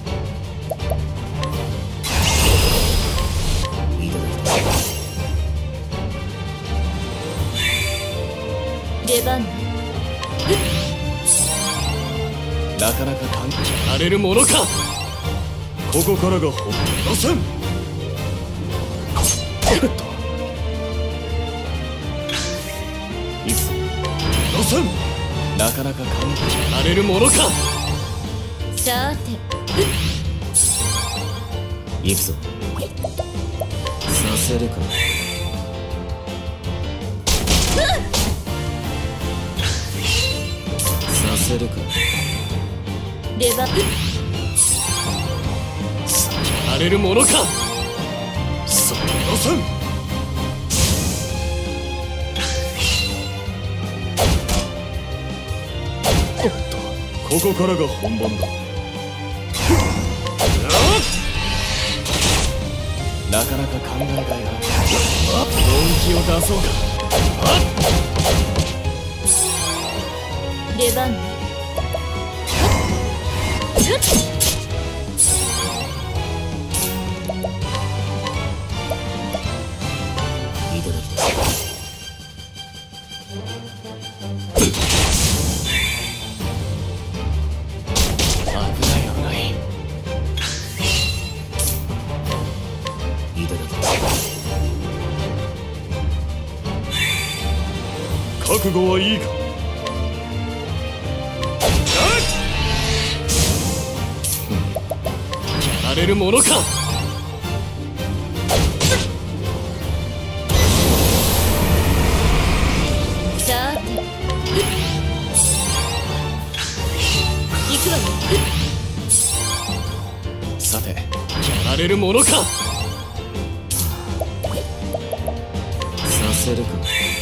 いただきたい。 出番。 なかなか感じられるものか。 ここからが本。よせん。いくぞ。よせん。 なかなか感じられるものか。 さていくぞ。させるか。させるか。 出番。 やれるものか。 そよせん。おっと、ここからが本番だ。 なかなか考えがいが本気を出そうか。 出番。 いただきたい。 覚悟はいいか。 やられるものか。 さて行くわよ。 さて、やられるものか。 させるか。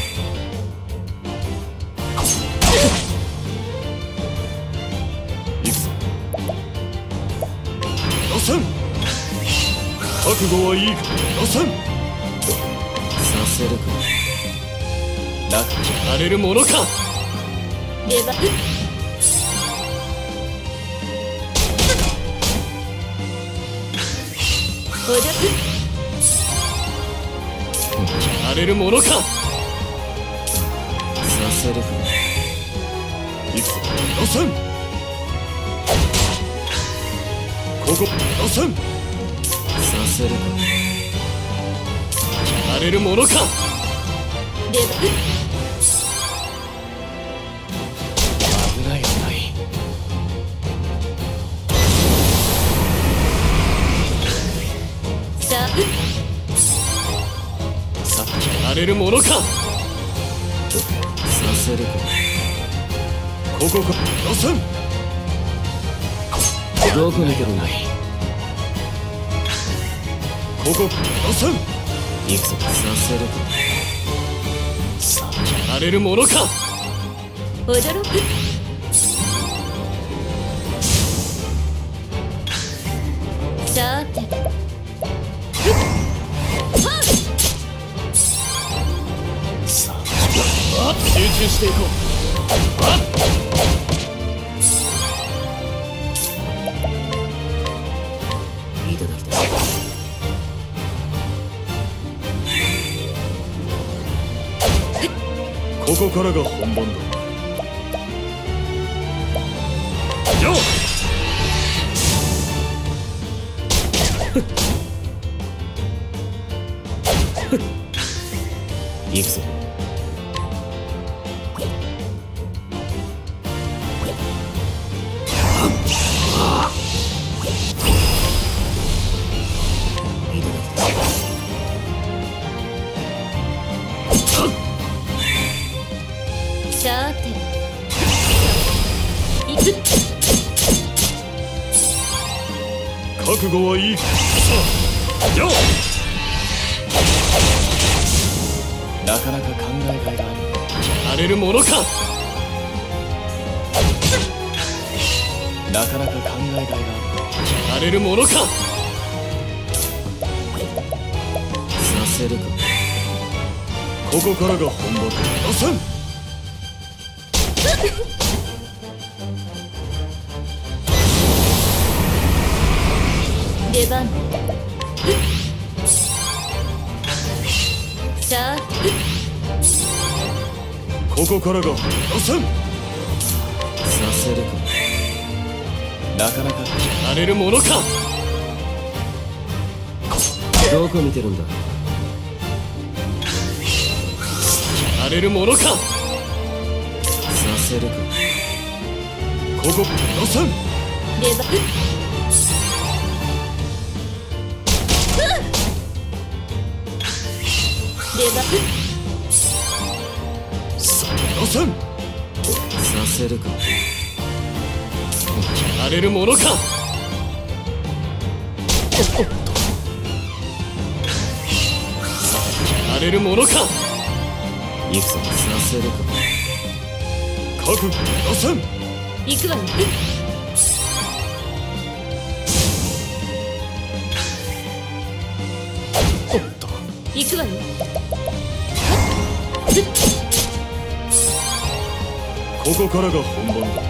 行くぞ。出せん。覚悟はいいか。出せん。 させるか。 ラッキー。やられるものか。 レバおじゃやられるものか。 させるか。 行くぞ。出せん。ここ出せん。 させるか。 やられるものか。 レバ危ない危ない。 さあさて、やられるものか。 させるか。 ここか。出せん。 どこ見てるんだ。 ここ出せん。 行くぞ。させるか。 さあ、やられるものか。 驚くさてさあ、集中していこう。 いただきたい。 ここからが本番だ。よっ。 行くぞ。 さて行く覚悟はいいか。よっ。 なかなか考えがいがある。やられるものか。なかなか考えがいがある。やられるものか。 させるか。 ここからが本番だ。出せん。 出番さあここからが出せん。 させるか。 なかなかやられるものか。 どこ見てるんだ。 やられるものか。 させるか。 ここ出せん。 レバレバ出せん。 させるか。 やられるものか。やられるものか。 行くぞ。させるか。 覚悟出せん。 行くわよ行くわよここからが本番だ。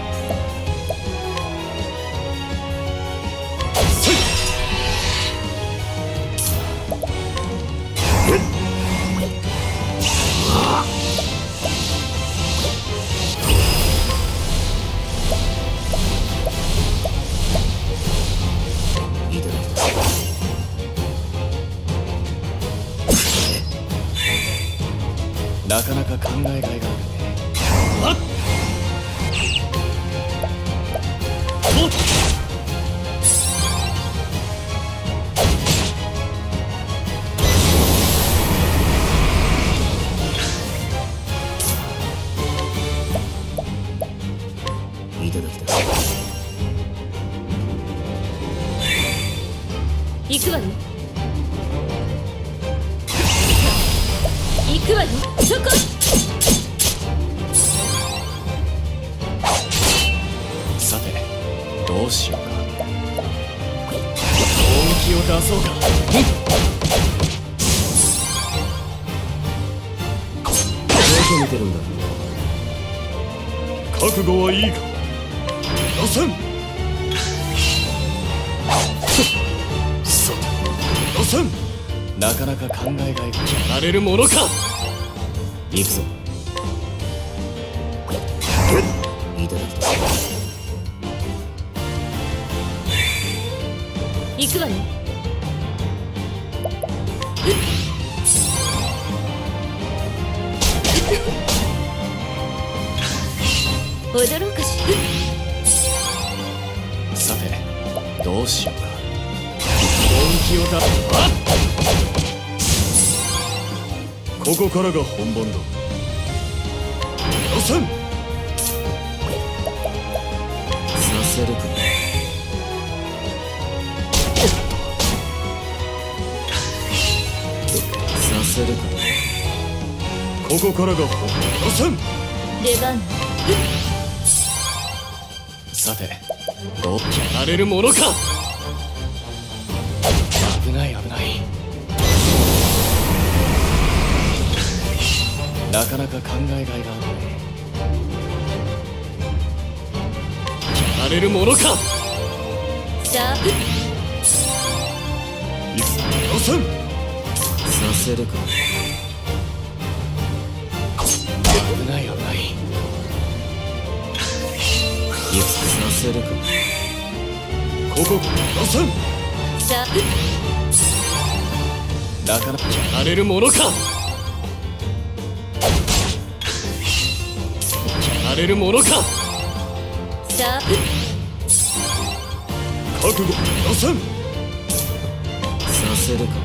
せい。 いただきたい。 なかなか考えがいがあるね。 ただきだ。 行くわよ。行くわよ。そこ。 さてどうしようか。本気を出そうか。 どこ見てるんだ。 覚悟はいいか。出せん。さて出せん。 なかなか考えがいがやれるものか。 行くぞ。いただきだ。 行くわよ。踊ろうかしら。 さてどうしようか。本気を出す。 ここからが本番だ。出せん。 させるか。させるか。 ここからが本番。出せん。 出番。 さてどうやれるものか。危ない危ない。なかなか考えがいがあるね。やれるものか。 さあいつ出せん。 させるか。 危ない危ない。 いつさせるか。 ここ出せん。 さあなかなかやれるものか。やれるものか。 さあ覚悟出せん。 させるか。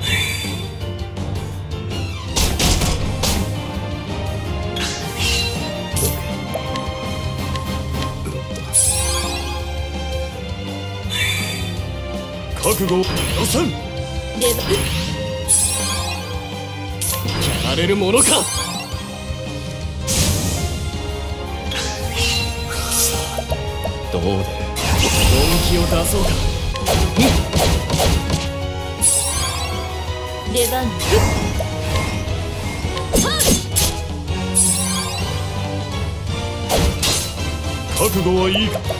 覚悟出せん。 出番。 やれるものか。どうで本気を出そうか。 出番。 覚悟はいいか。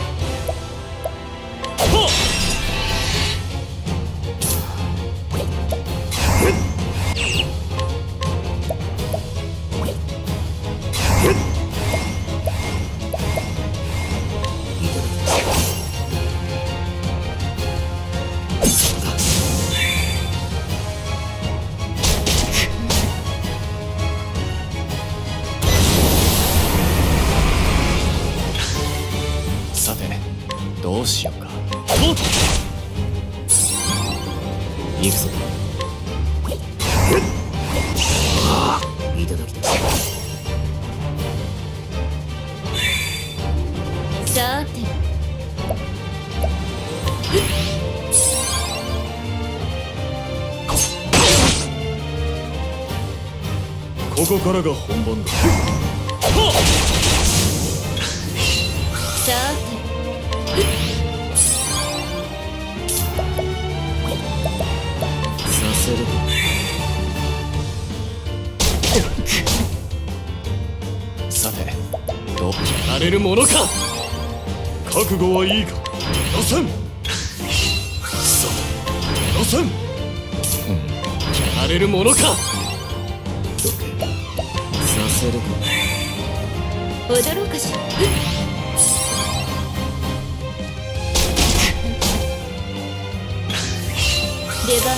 さてどうしようか。 行くぞ。いただきだ。 さてここからが本番だ。 さてさせるか。 さてどうやれるものか。 覚悟はいいか。出せん。さ出せん。 やれるものか。 どけ。させるか。 踊ろうかしら。出番。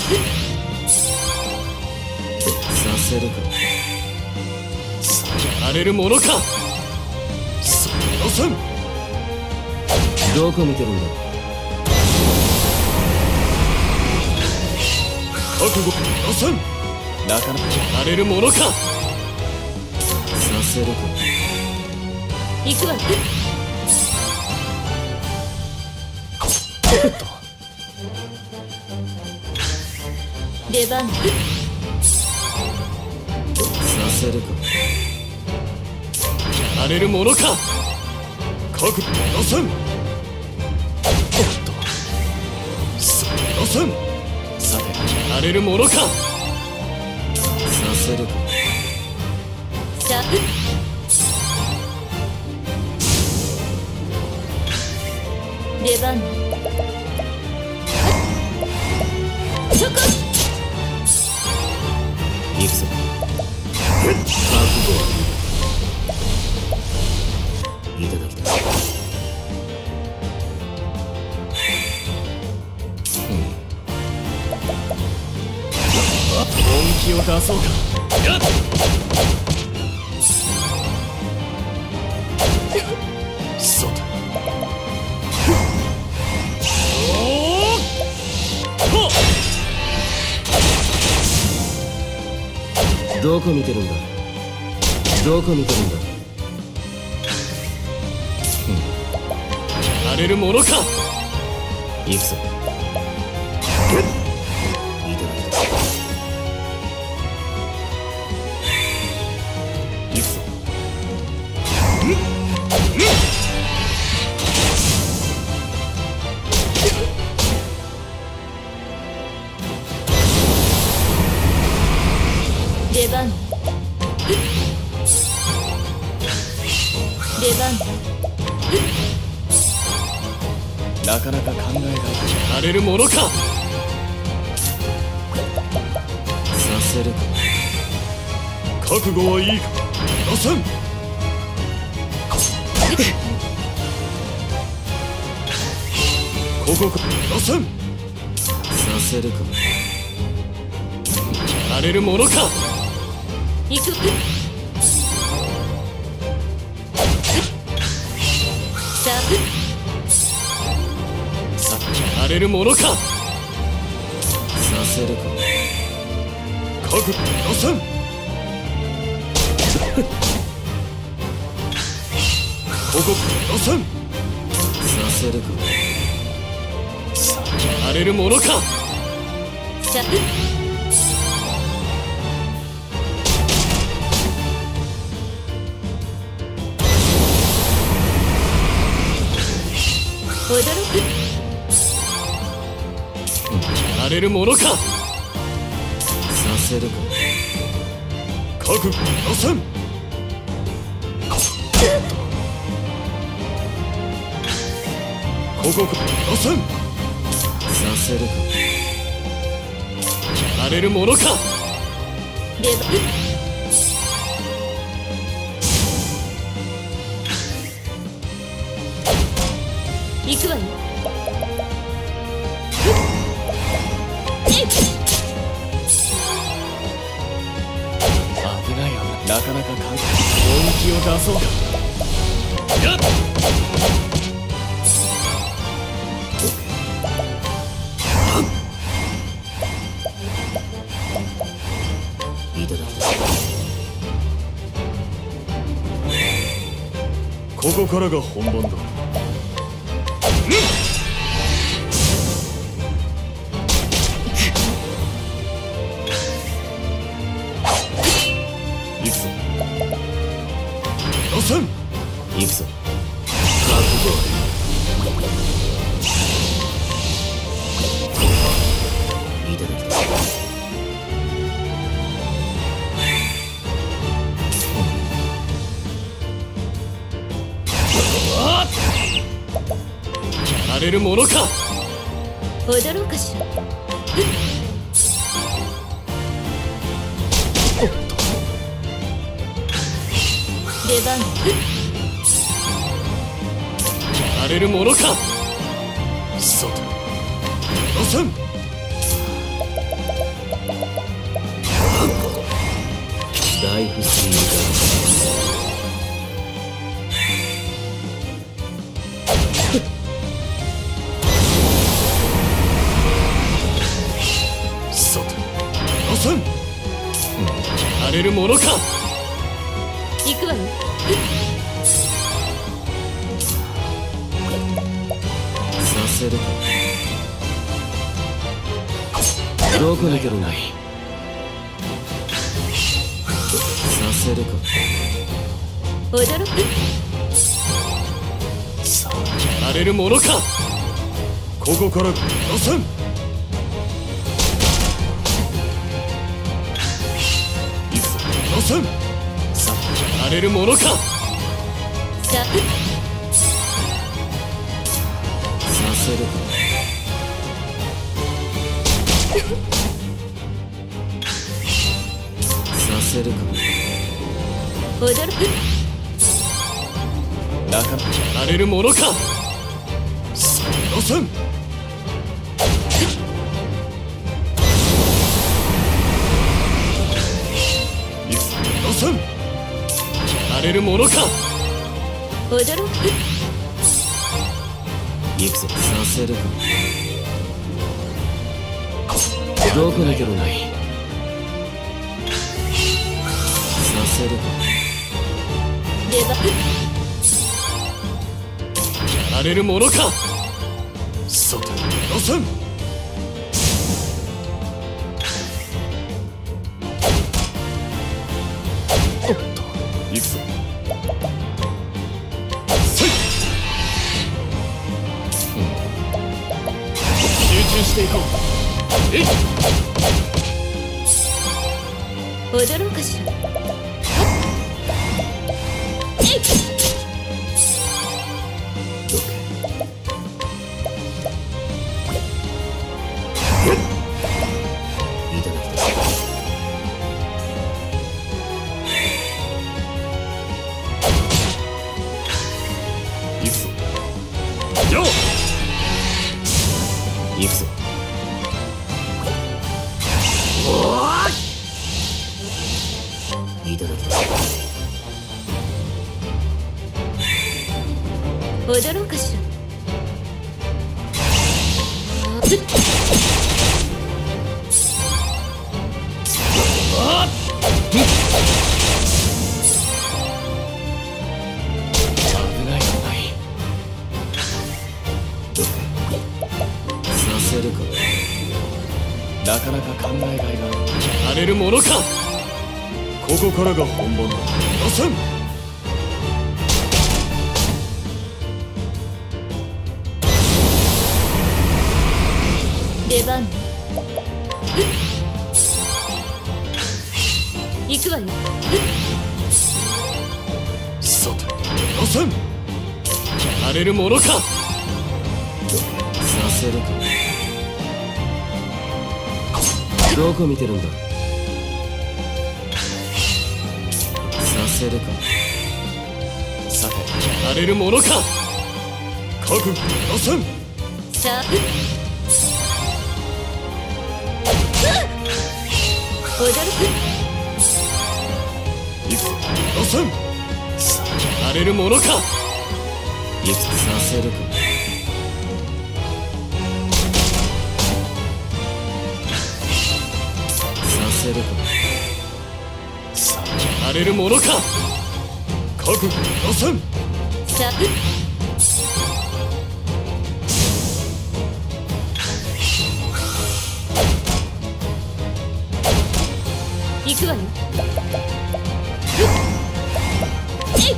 させるか。 さやれるものか。 さ出せん。 どこ見てるんだ。 覚悟出せん。 なかなかやれるものか。 させるか。 行くわよ。 出番だ。 させるか。 やられるものか。 覚悟なさん。おっとさなさん。 さて、やられるものか。 させるか。 さあ出番だ。そこ行くぞ。覚悟はいただきたい。 本気を出そうか。やっさてどこ見てるんだ。どこ見てるんだ。 やられるものか。 行くぞ。いただきたい。行くぞ。 出番だ。出番だ。 なかなか考えがやられるものか。 させるか。 覚悟はいいか。なさん。ここか。なさん。 させるか。 やられるものか。 行く。さあさっきやられるものか。 させるか。 覚悟なさん。ここか。なさん。 させるか。 さっきやられるものか。 さあ驚く。 やられるものか。 させるか。 覚悟なさん。ここか。なさん。 させるか。 やられるものか。 出番。行くわよ。 危ない危ない。なかなか簡単。本気を出そうか。やっいただきたい。 ここからが本番だ。行くぞ。なさん。 行くぞ。覚悟いただきたい。 やられるものか。 踊ろうかしら。出番だ。 やられるものか。 さてなさん。 ライフスイーさてなさん。 やられるものか。 行くわよ。 させるか。 どこ見てるんだ。させるか。 驚く。 さあやられるものか。 ここからガセン。いくぞガセン。 さあやられるものか。 ささせるか。させるか。 驚く。 なかなかやられるものか。 さあガセン。いくぞガセン。 やられるものか。 驚く。 いくぞ。させるか。どこ見てるんだ。させるか。 出番。 やられるものか。 さてガセン。おっといくぞ。せい。 集中していこう。えい。 踊ろうかしら。えい。 いただきたいくぞよっ。 いくぞ。いただきた踊ろうかしら。 危ない危ない。 させるか。 なかなか考えがいがある。やられるものか。 ここからが本番だ。ガセン。 出番ね。行くわよ。 さてガセン。 やられるものか。 させるか。どこ見てるんだ。させるか。 さてやられるものか。 覚悟ガセン。 さあ。踊るいくぞガセン。 さあやられるものか。 いくぞ。させるか。させるか。 さあやられるものか。 覚悟ガセン。 さあ。行くわよ。えい。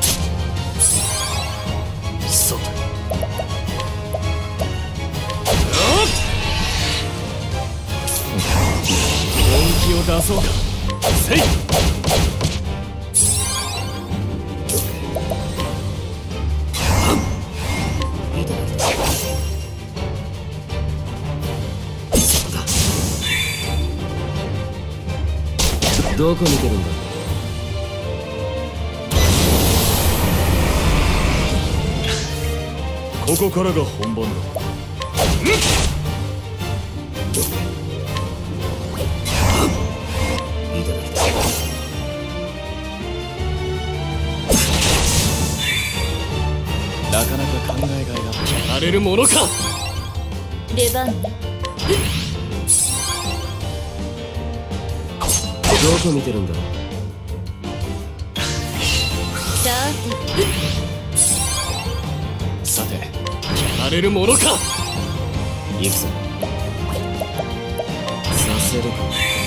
さて本気を出そうか。せい。 いただきたそうだ。どこ見てるんだ。 ここからが本番だ。 いただきたなかなか考えがいがやられるものか。 出番ね。 どこ見てるんだ。 ささてやられるものか。 行くぞ。 せるか。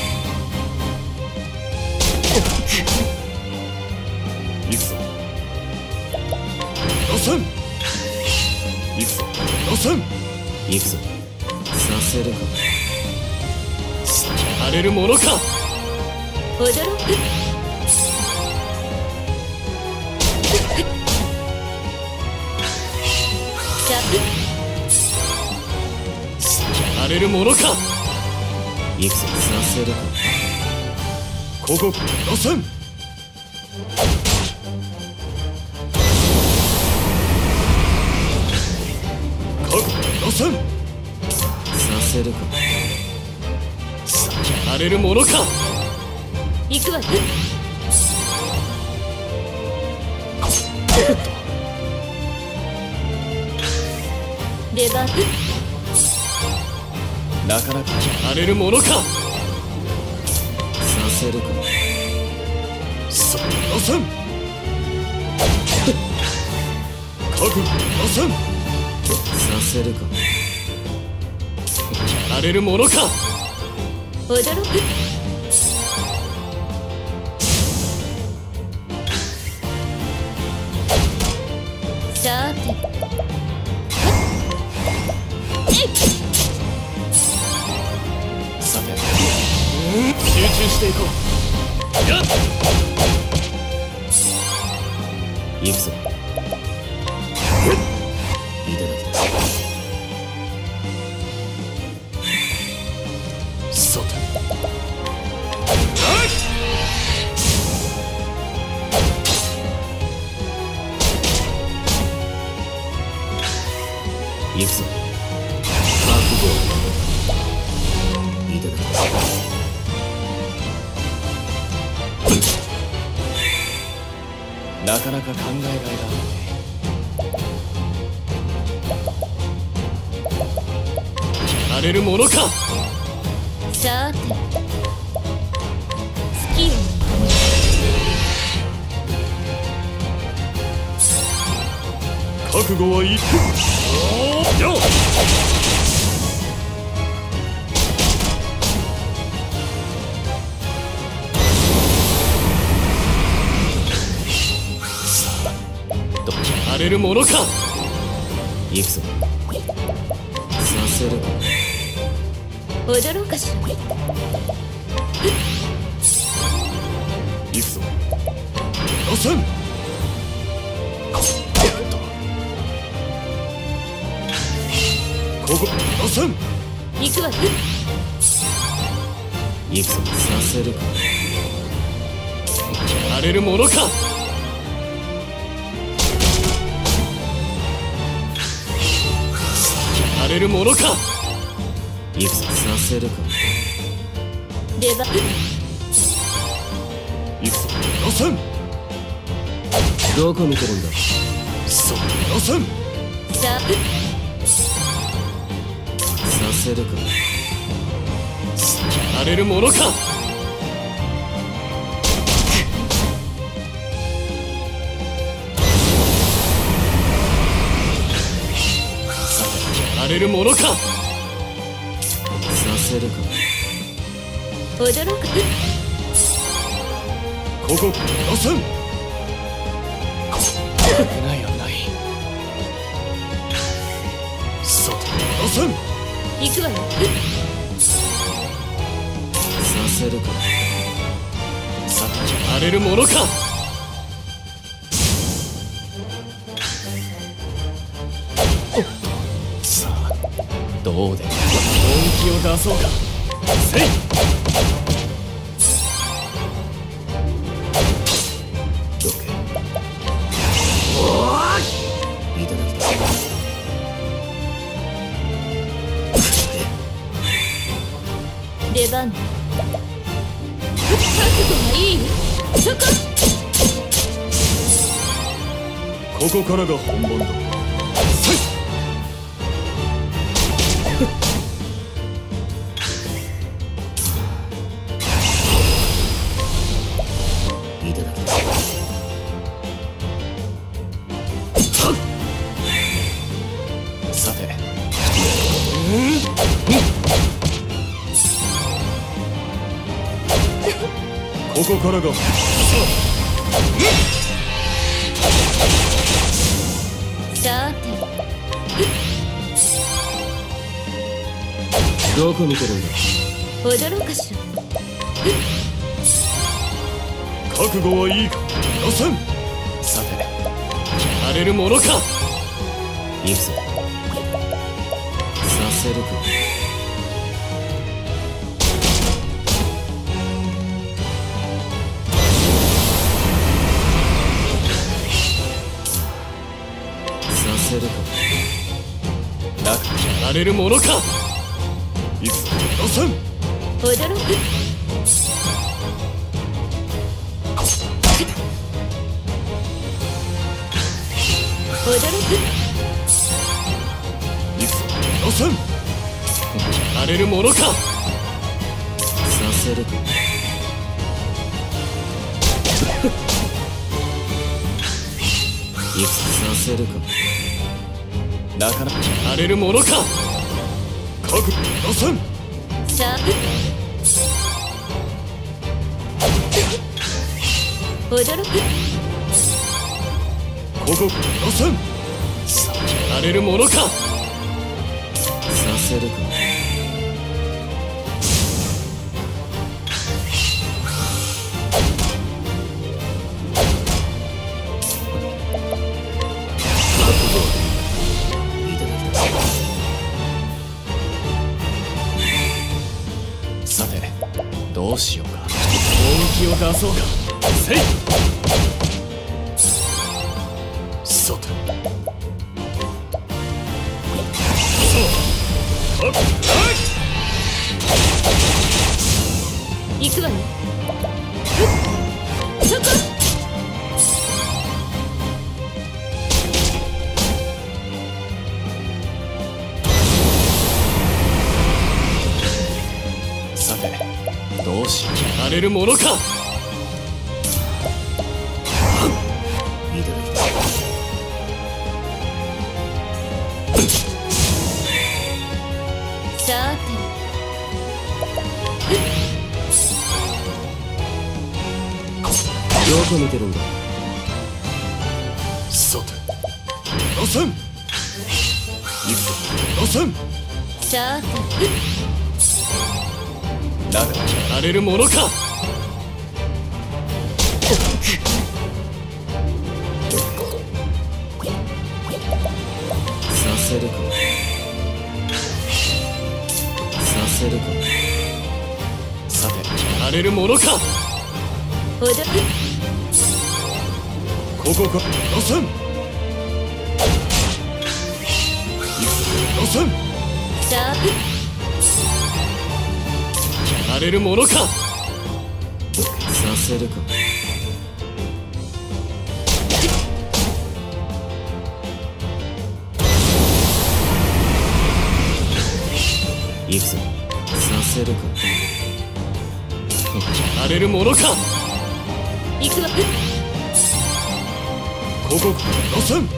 行くぞ。ロスン。行くぞ。ロスン。 行くぞ。させるか。 荒れるものか。 驚く。シャプ。 荒れるものか。 行くぞ。させるか。 ここロスン。ここロスン。 させるか。 荒れるものか。 行くわよ。出番。 なかなか荒れるものか。 させるか。 そロスン。ここロスン。 させるか。 荒れるものか。 驚く。さて。 さて、集中していこう。やっ行くぞ。いただきたい。 そうだ。 行くぞ。覚悟。いただきたい。 なかなか考えがいがある。荒れるものか。 さて。好きよ。 覚悟はいい。 よっ。荒れるものか。 行くぞ。させるか。 驚かしら。 行くぞ。ロスン。ここロスン。 行くわよ。 行くぞ。させるか。 荒れるものか。荒れるものか。 行くぞ。させるか。 出番。 行くぞ。ロスン。 どこ見てるんだ。 そうロスン。 ささせるか。 荒れるものか。荒れるものか。 させるか。 驚く。 ここロスン。 ないはない。 そうロスン。 行くわよ。 させるか。 さ荒れるものか。さあどうで本気を出そうか。せい。 どけ。いただきたい。 出番。覚悟はいい。そこ。 ここからが本番だ。せい。 いただきたい。 さて、 ここからがさてどこ見てるんだ。 踊ろうかしら。 覚悟はいいか。予選さてやられるものか。 行くぞ。させるか。させるか。 だやられるものか。 いくぞ。予選踊ろうか。踊ろうか。 いくぞ。予選やられるものか。 させるか。いくぞ。させるか。 なかなかやられるものか。 覚悟。予選さあ踊ろうか。 ここ予選さあやられるものか。 させるか。覚悟いただきた。 さてどうしようか。本気を出そうか。せいさて行くわね。そこさてどうしよう。やられるものか。 いただきた。 さてどこ見てるんだ。 さて予選いくぞ。予選さてだがやられるものか。 させるか。させるか。 さてやられるものか。 踊る。 ここか予選予選さあやられるものか。 させるか。行くぞ。させるか。 やられるものか。 行くわ。 ここか予選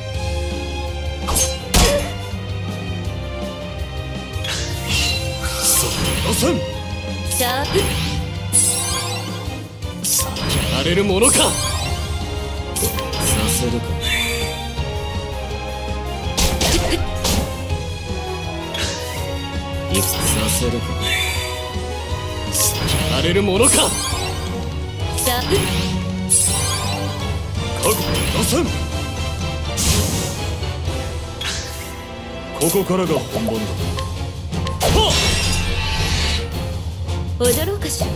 そう予選さあさあやられるものか。 させるか。行くぞ。させるか。 さあやられるものか。 さあ覚悟予選ここからが本番だ。 踊ろうかしら。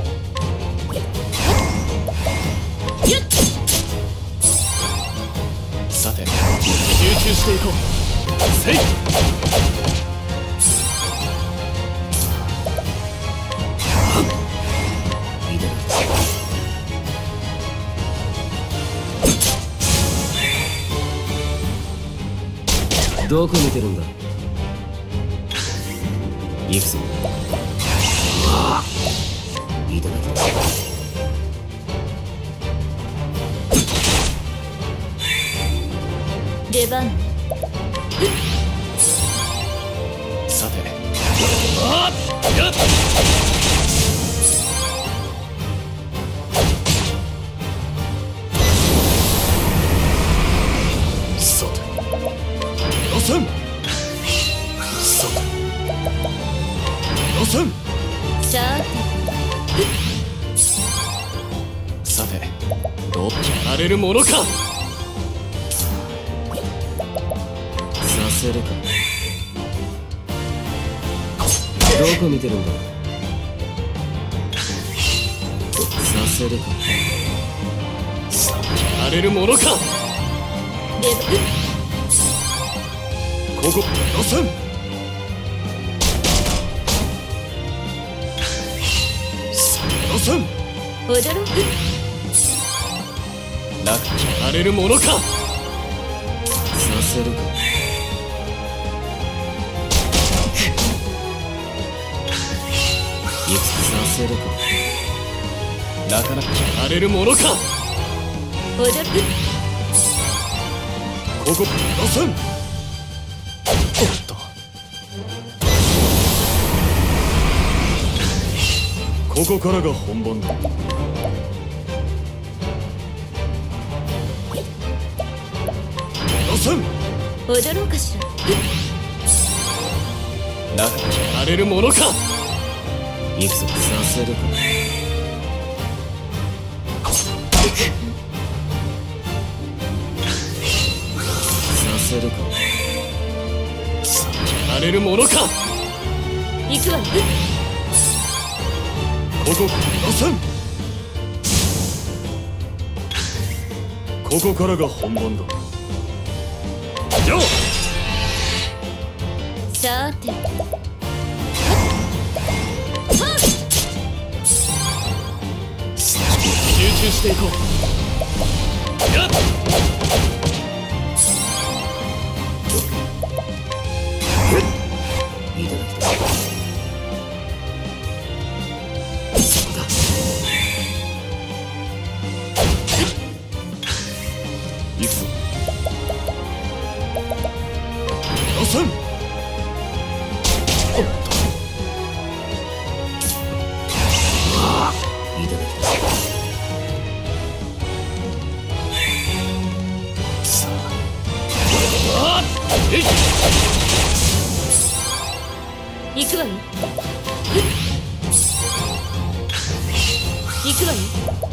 さて集中していこう。せいいただきた。どこ見てるんだ。行くぞ。いただきた。 出番ね。 さてあっやっせんさて出せんささてどうやられるものか。 させるか。どこ見てるんだ。させるか。 やれるものか。 レブここ出せん出せん驚くラッキーやれるものか。 させるか。いつさせるか。 なかなかやれるものか。 驚くここ出せんおっとここからが本番だ。出せん驚うかしら。 なかなかやれるものか。 いくぞ。させるか。させるか。 さあやれるものか。 行くわね。 ここ出せんここからが本番だ。よっさて集中していこう。やっいただきたい。そうだ。 行くぞ。出せんいただきたい。 さあえい行くわね。行くわね。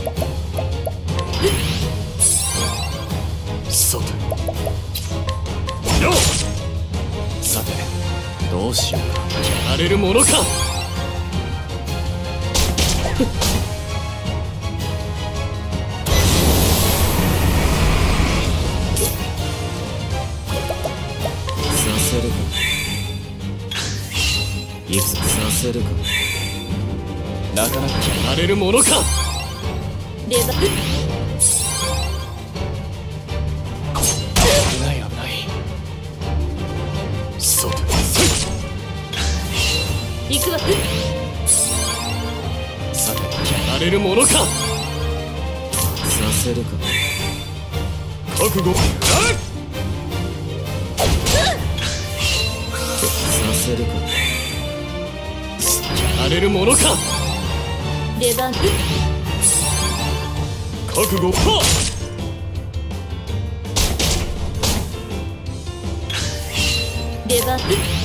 さてよっさてどうしようか。やれるものか。 させるか。いくぞ。させるか。 なかなかやれるものか。 レバ危ない危ない。さて行くわね。 さてやれるものか。 させるか。 覚悟。 させるか。 やれるものか。 レバ覚悟。はっレバ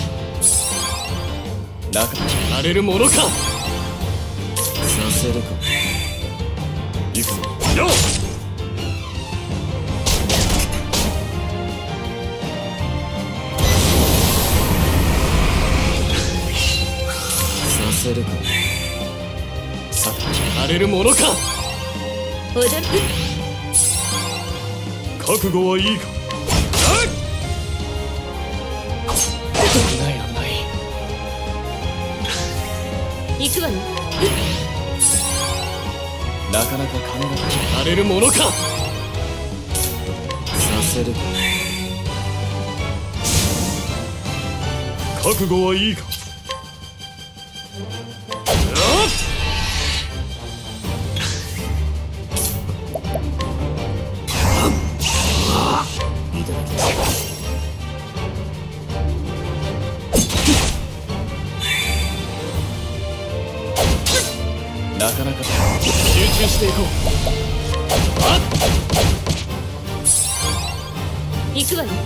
なかなかやれるものか。 させるか。 行くぞ。よっさせるか。 さてやれるものか。 驚く覚悟はいいか。 危ない危ない。 行くわね。 なかなか考えやれるものか。 させるか。 覚悟はいいか。 いただきたい。 なかなか集中していこう。あっ行くわよ。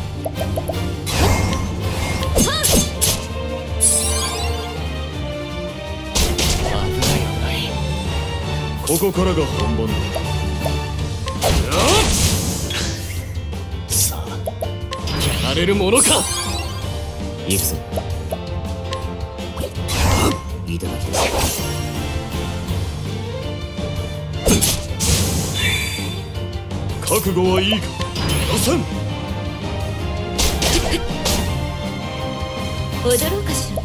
ここからが本番だ。さあ、やられるものか。 行くぞ。いただきます。 覚悟はいいか。予選踊ろうかしら。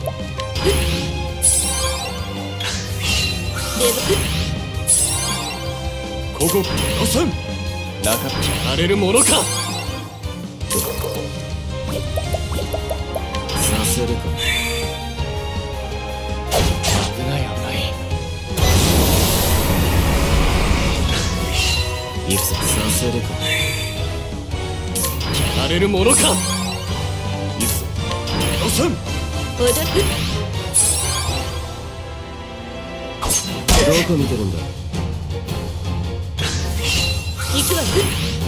レバここ予選なかったやられるものか。 させるか。 危ない危ない。 行くぞ。させるか。 やられるものか。行くぞ。予選踊る。 どこ見てるんだ。 行くわよ。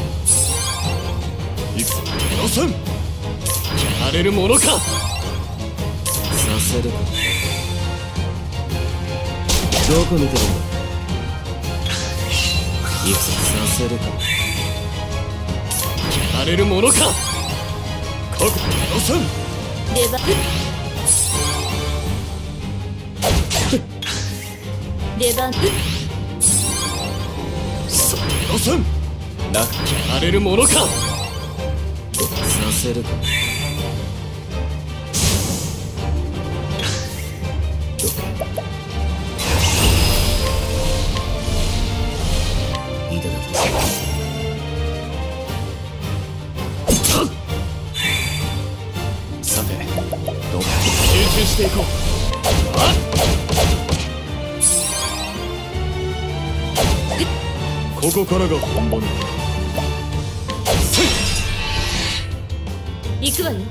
行くぞ。予選やられるものか。 させるか。どこ見てるんだ。行くぞ。させるか。 やられるものか。覚悟予選レバレバンさあ予選なくやられるものか。 させるか。いただきます。 さてどう集中していこう。あっここからが本番だ。せい行くわよ。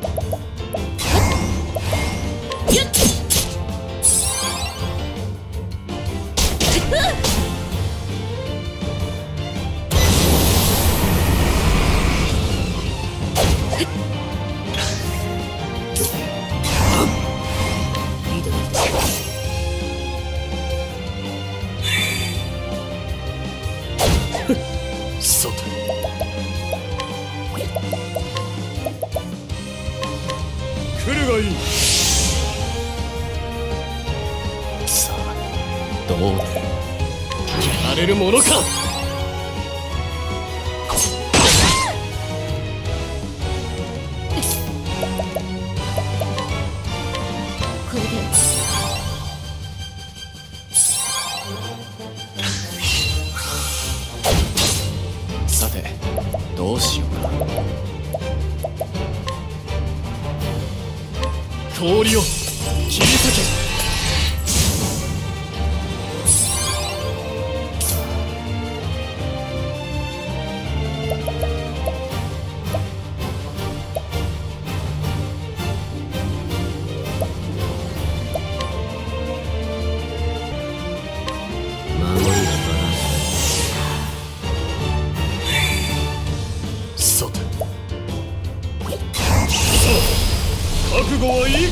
ゆっいただきます。 さて来るがいい。さあどうだ。やられるものか。 これでさてどうしようか。氷を切り裂け。 守りがバランス。 さて覚悟はいいか。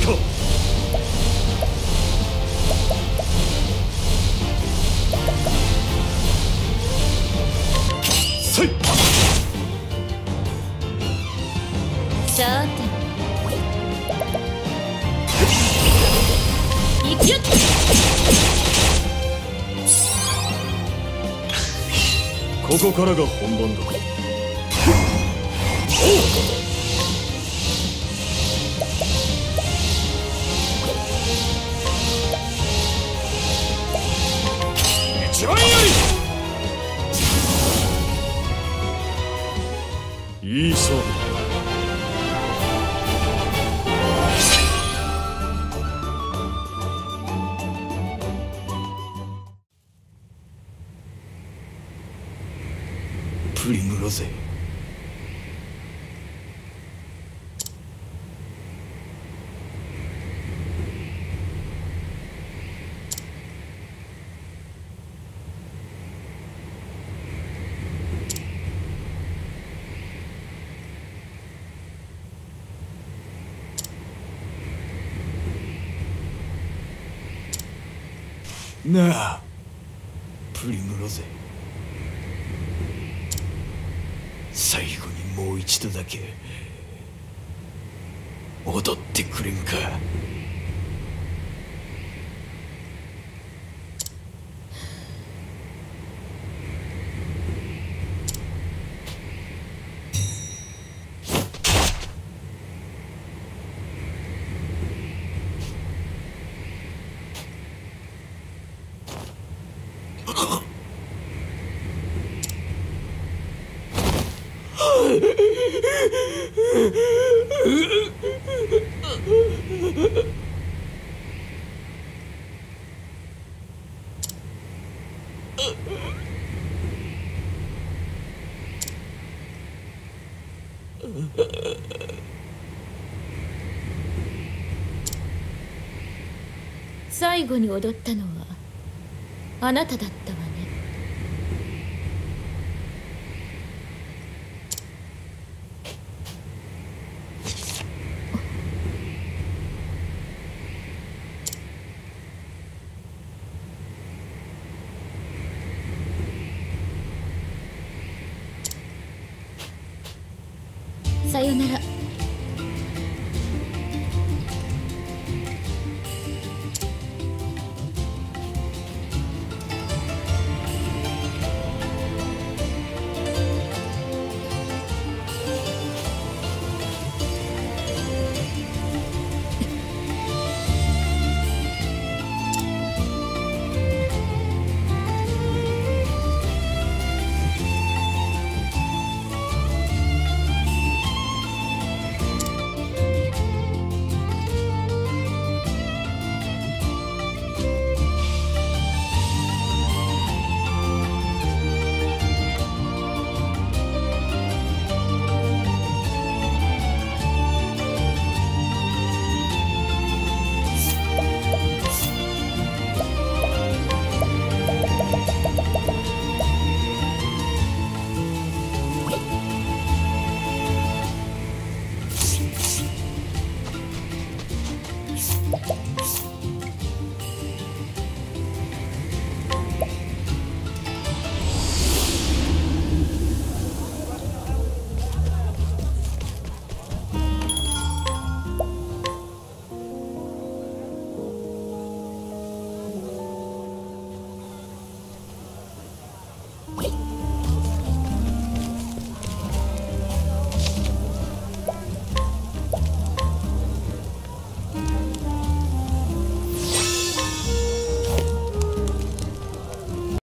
せいさて行くよ。 ここからが本番だ。一番よりいい勝負だ。 プリムロゼ。 なあプリムロゼ、最後にもう一度だけ踊ってくれんか。 最後に踊ったのはあなただったわね。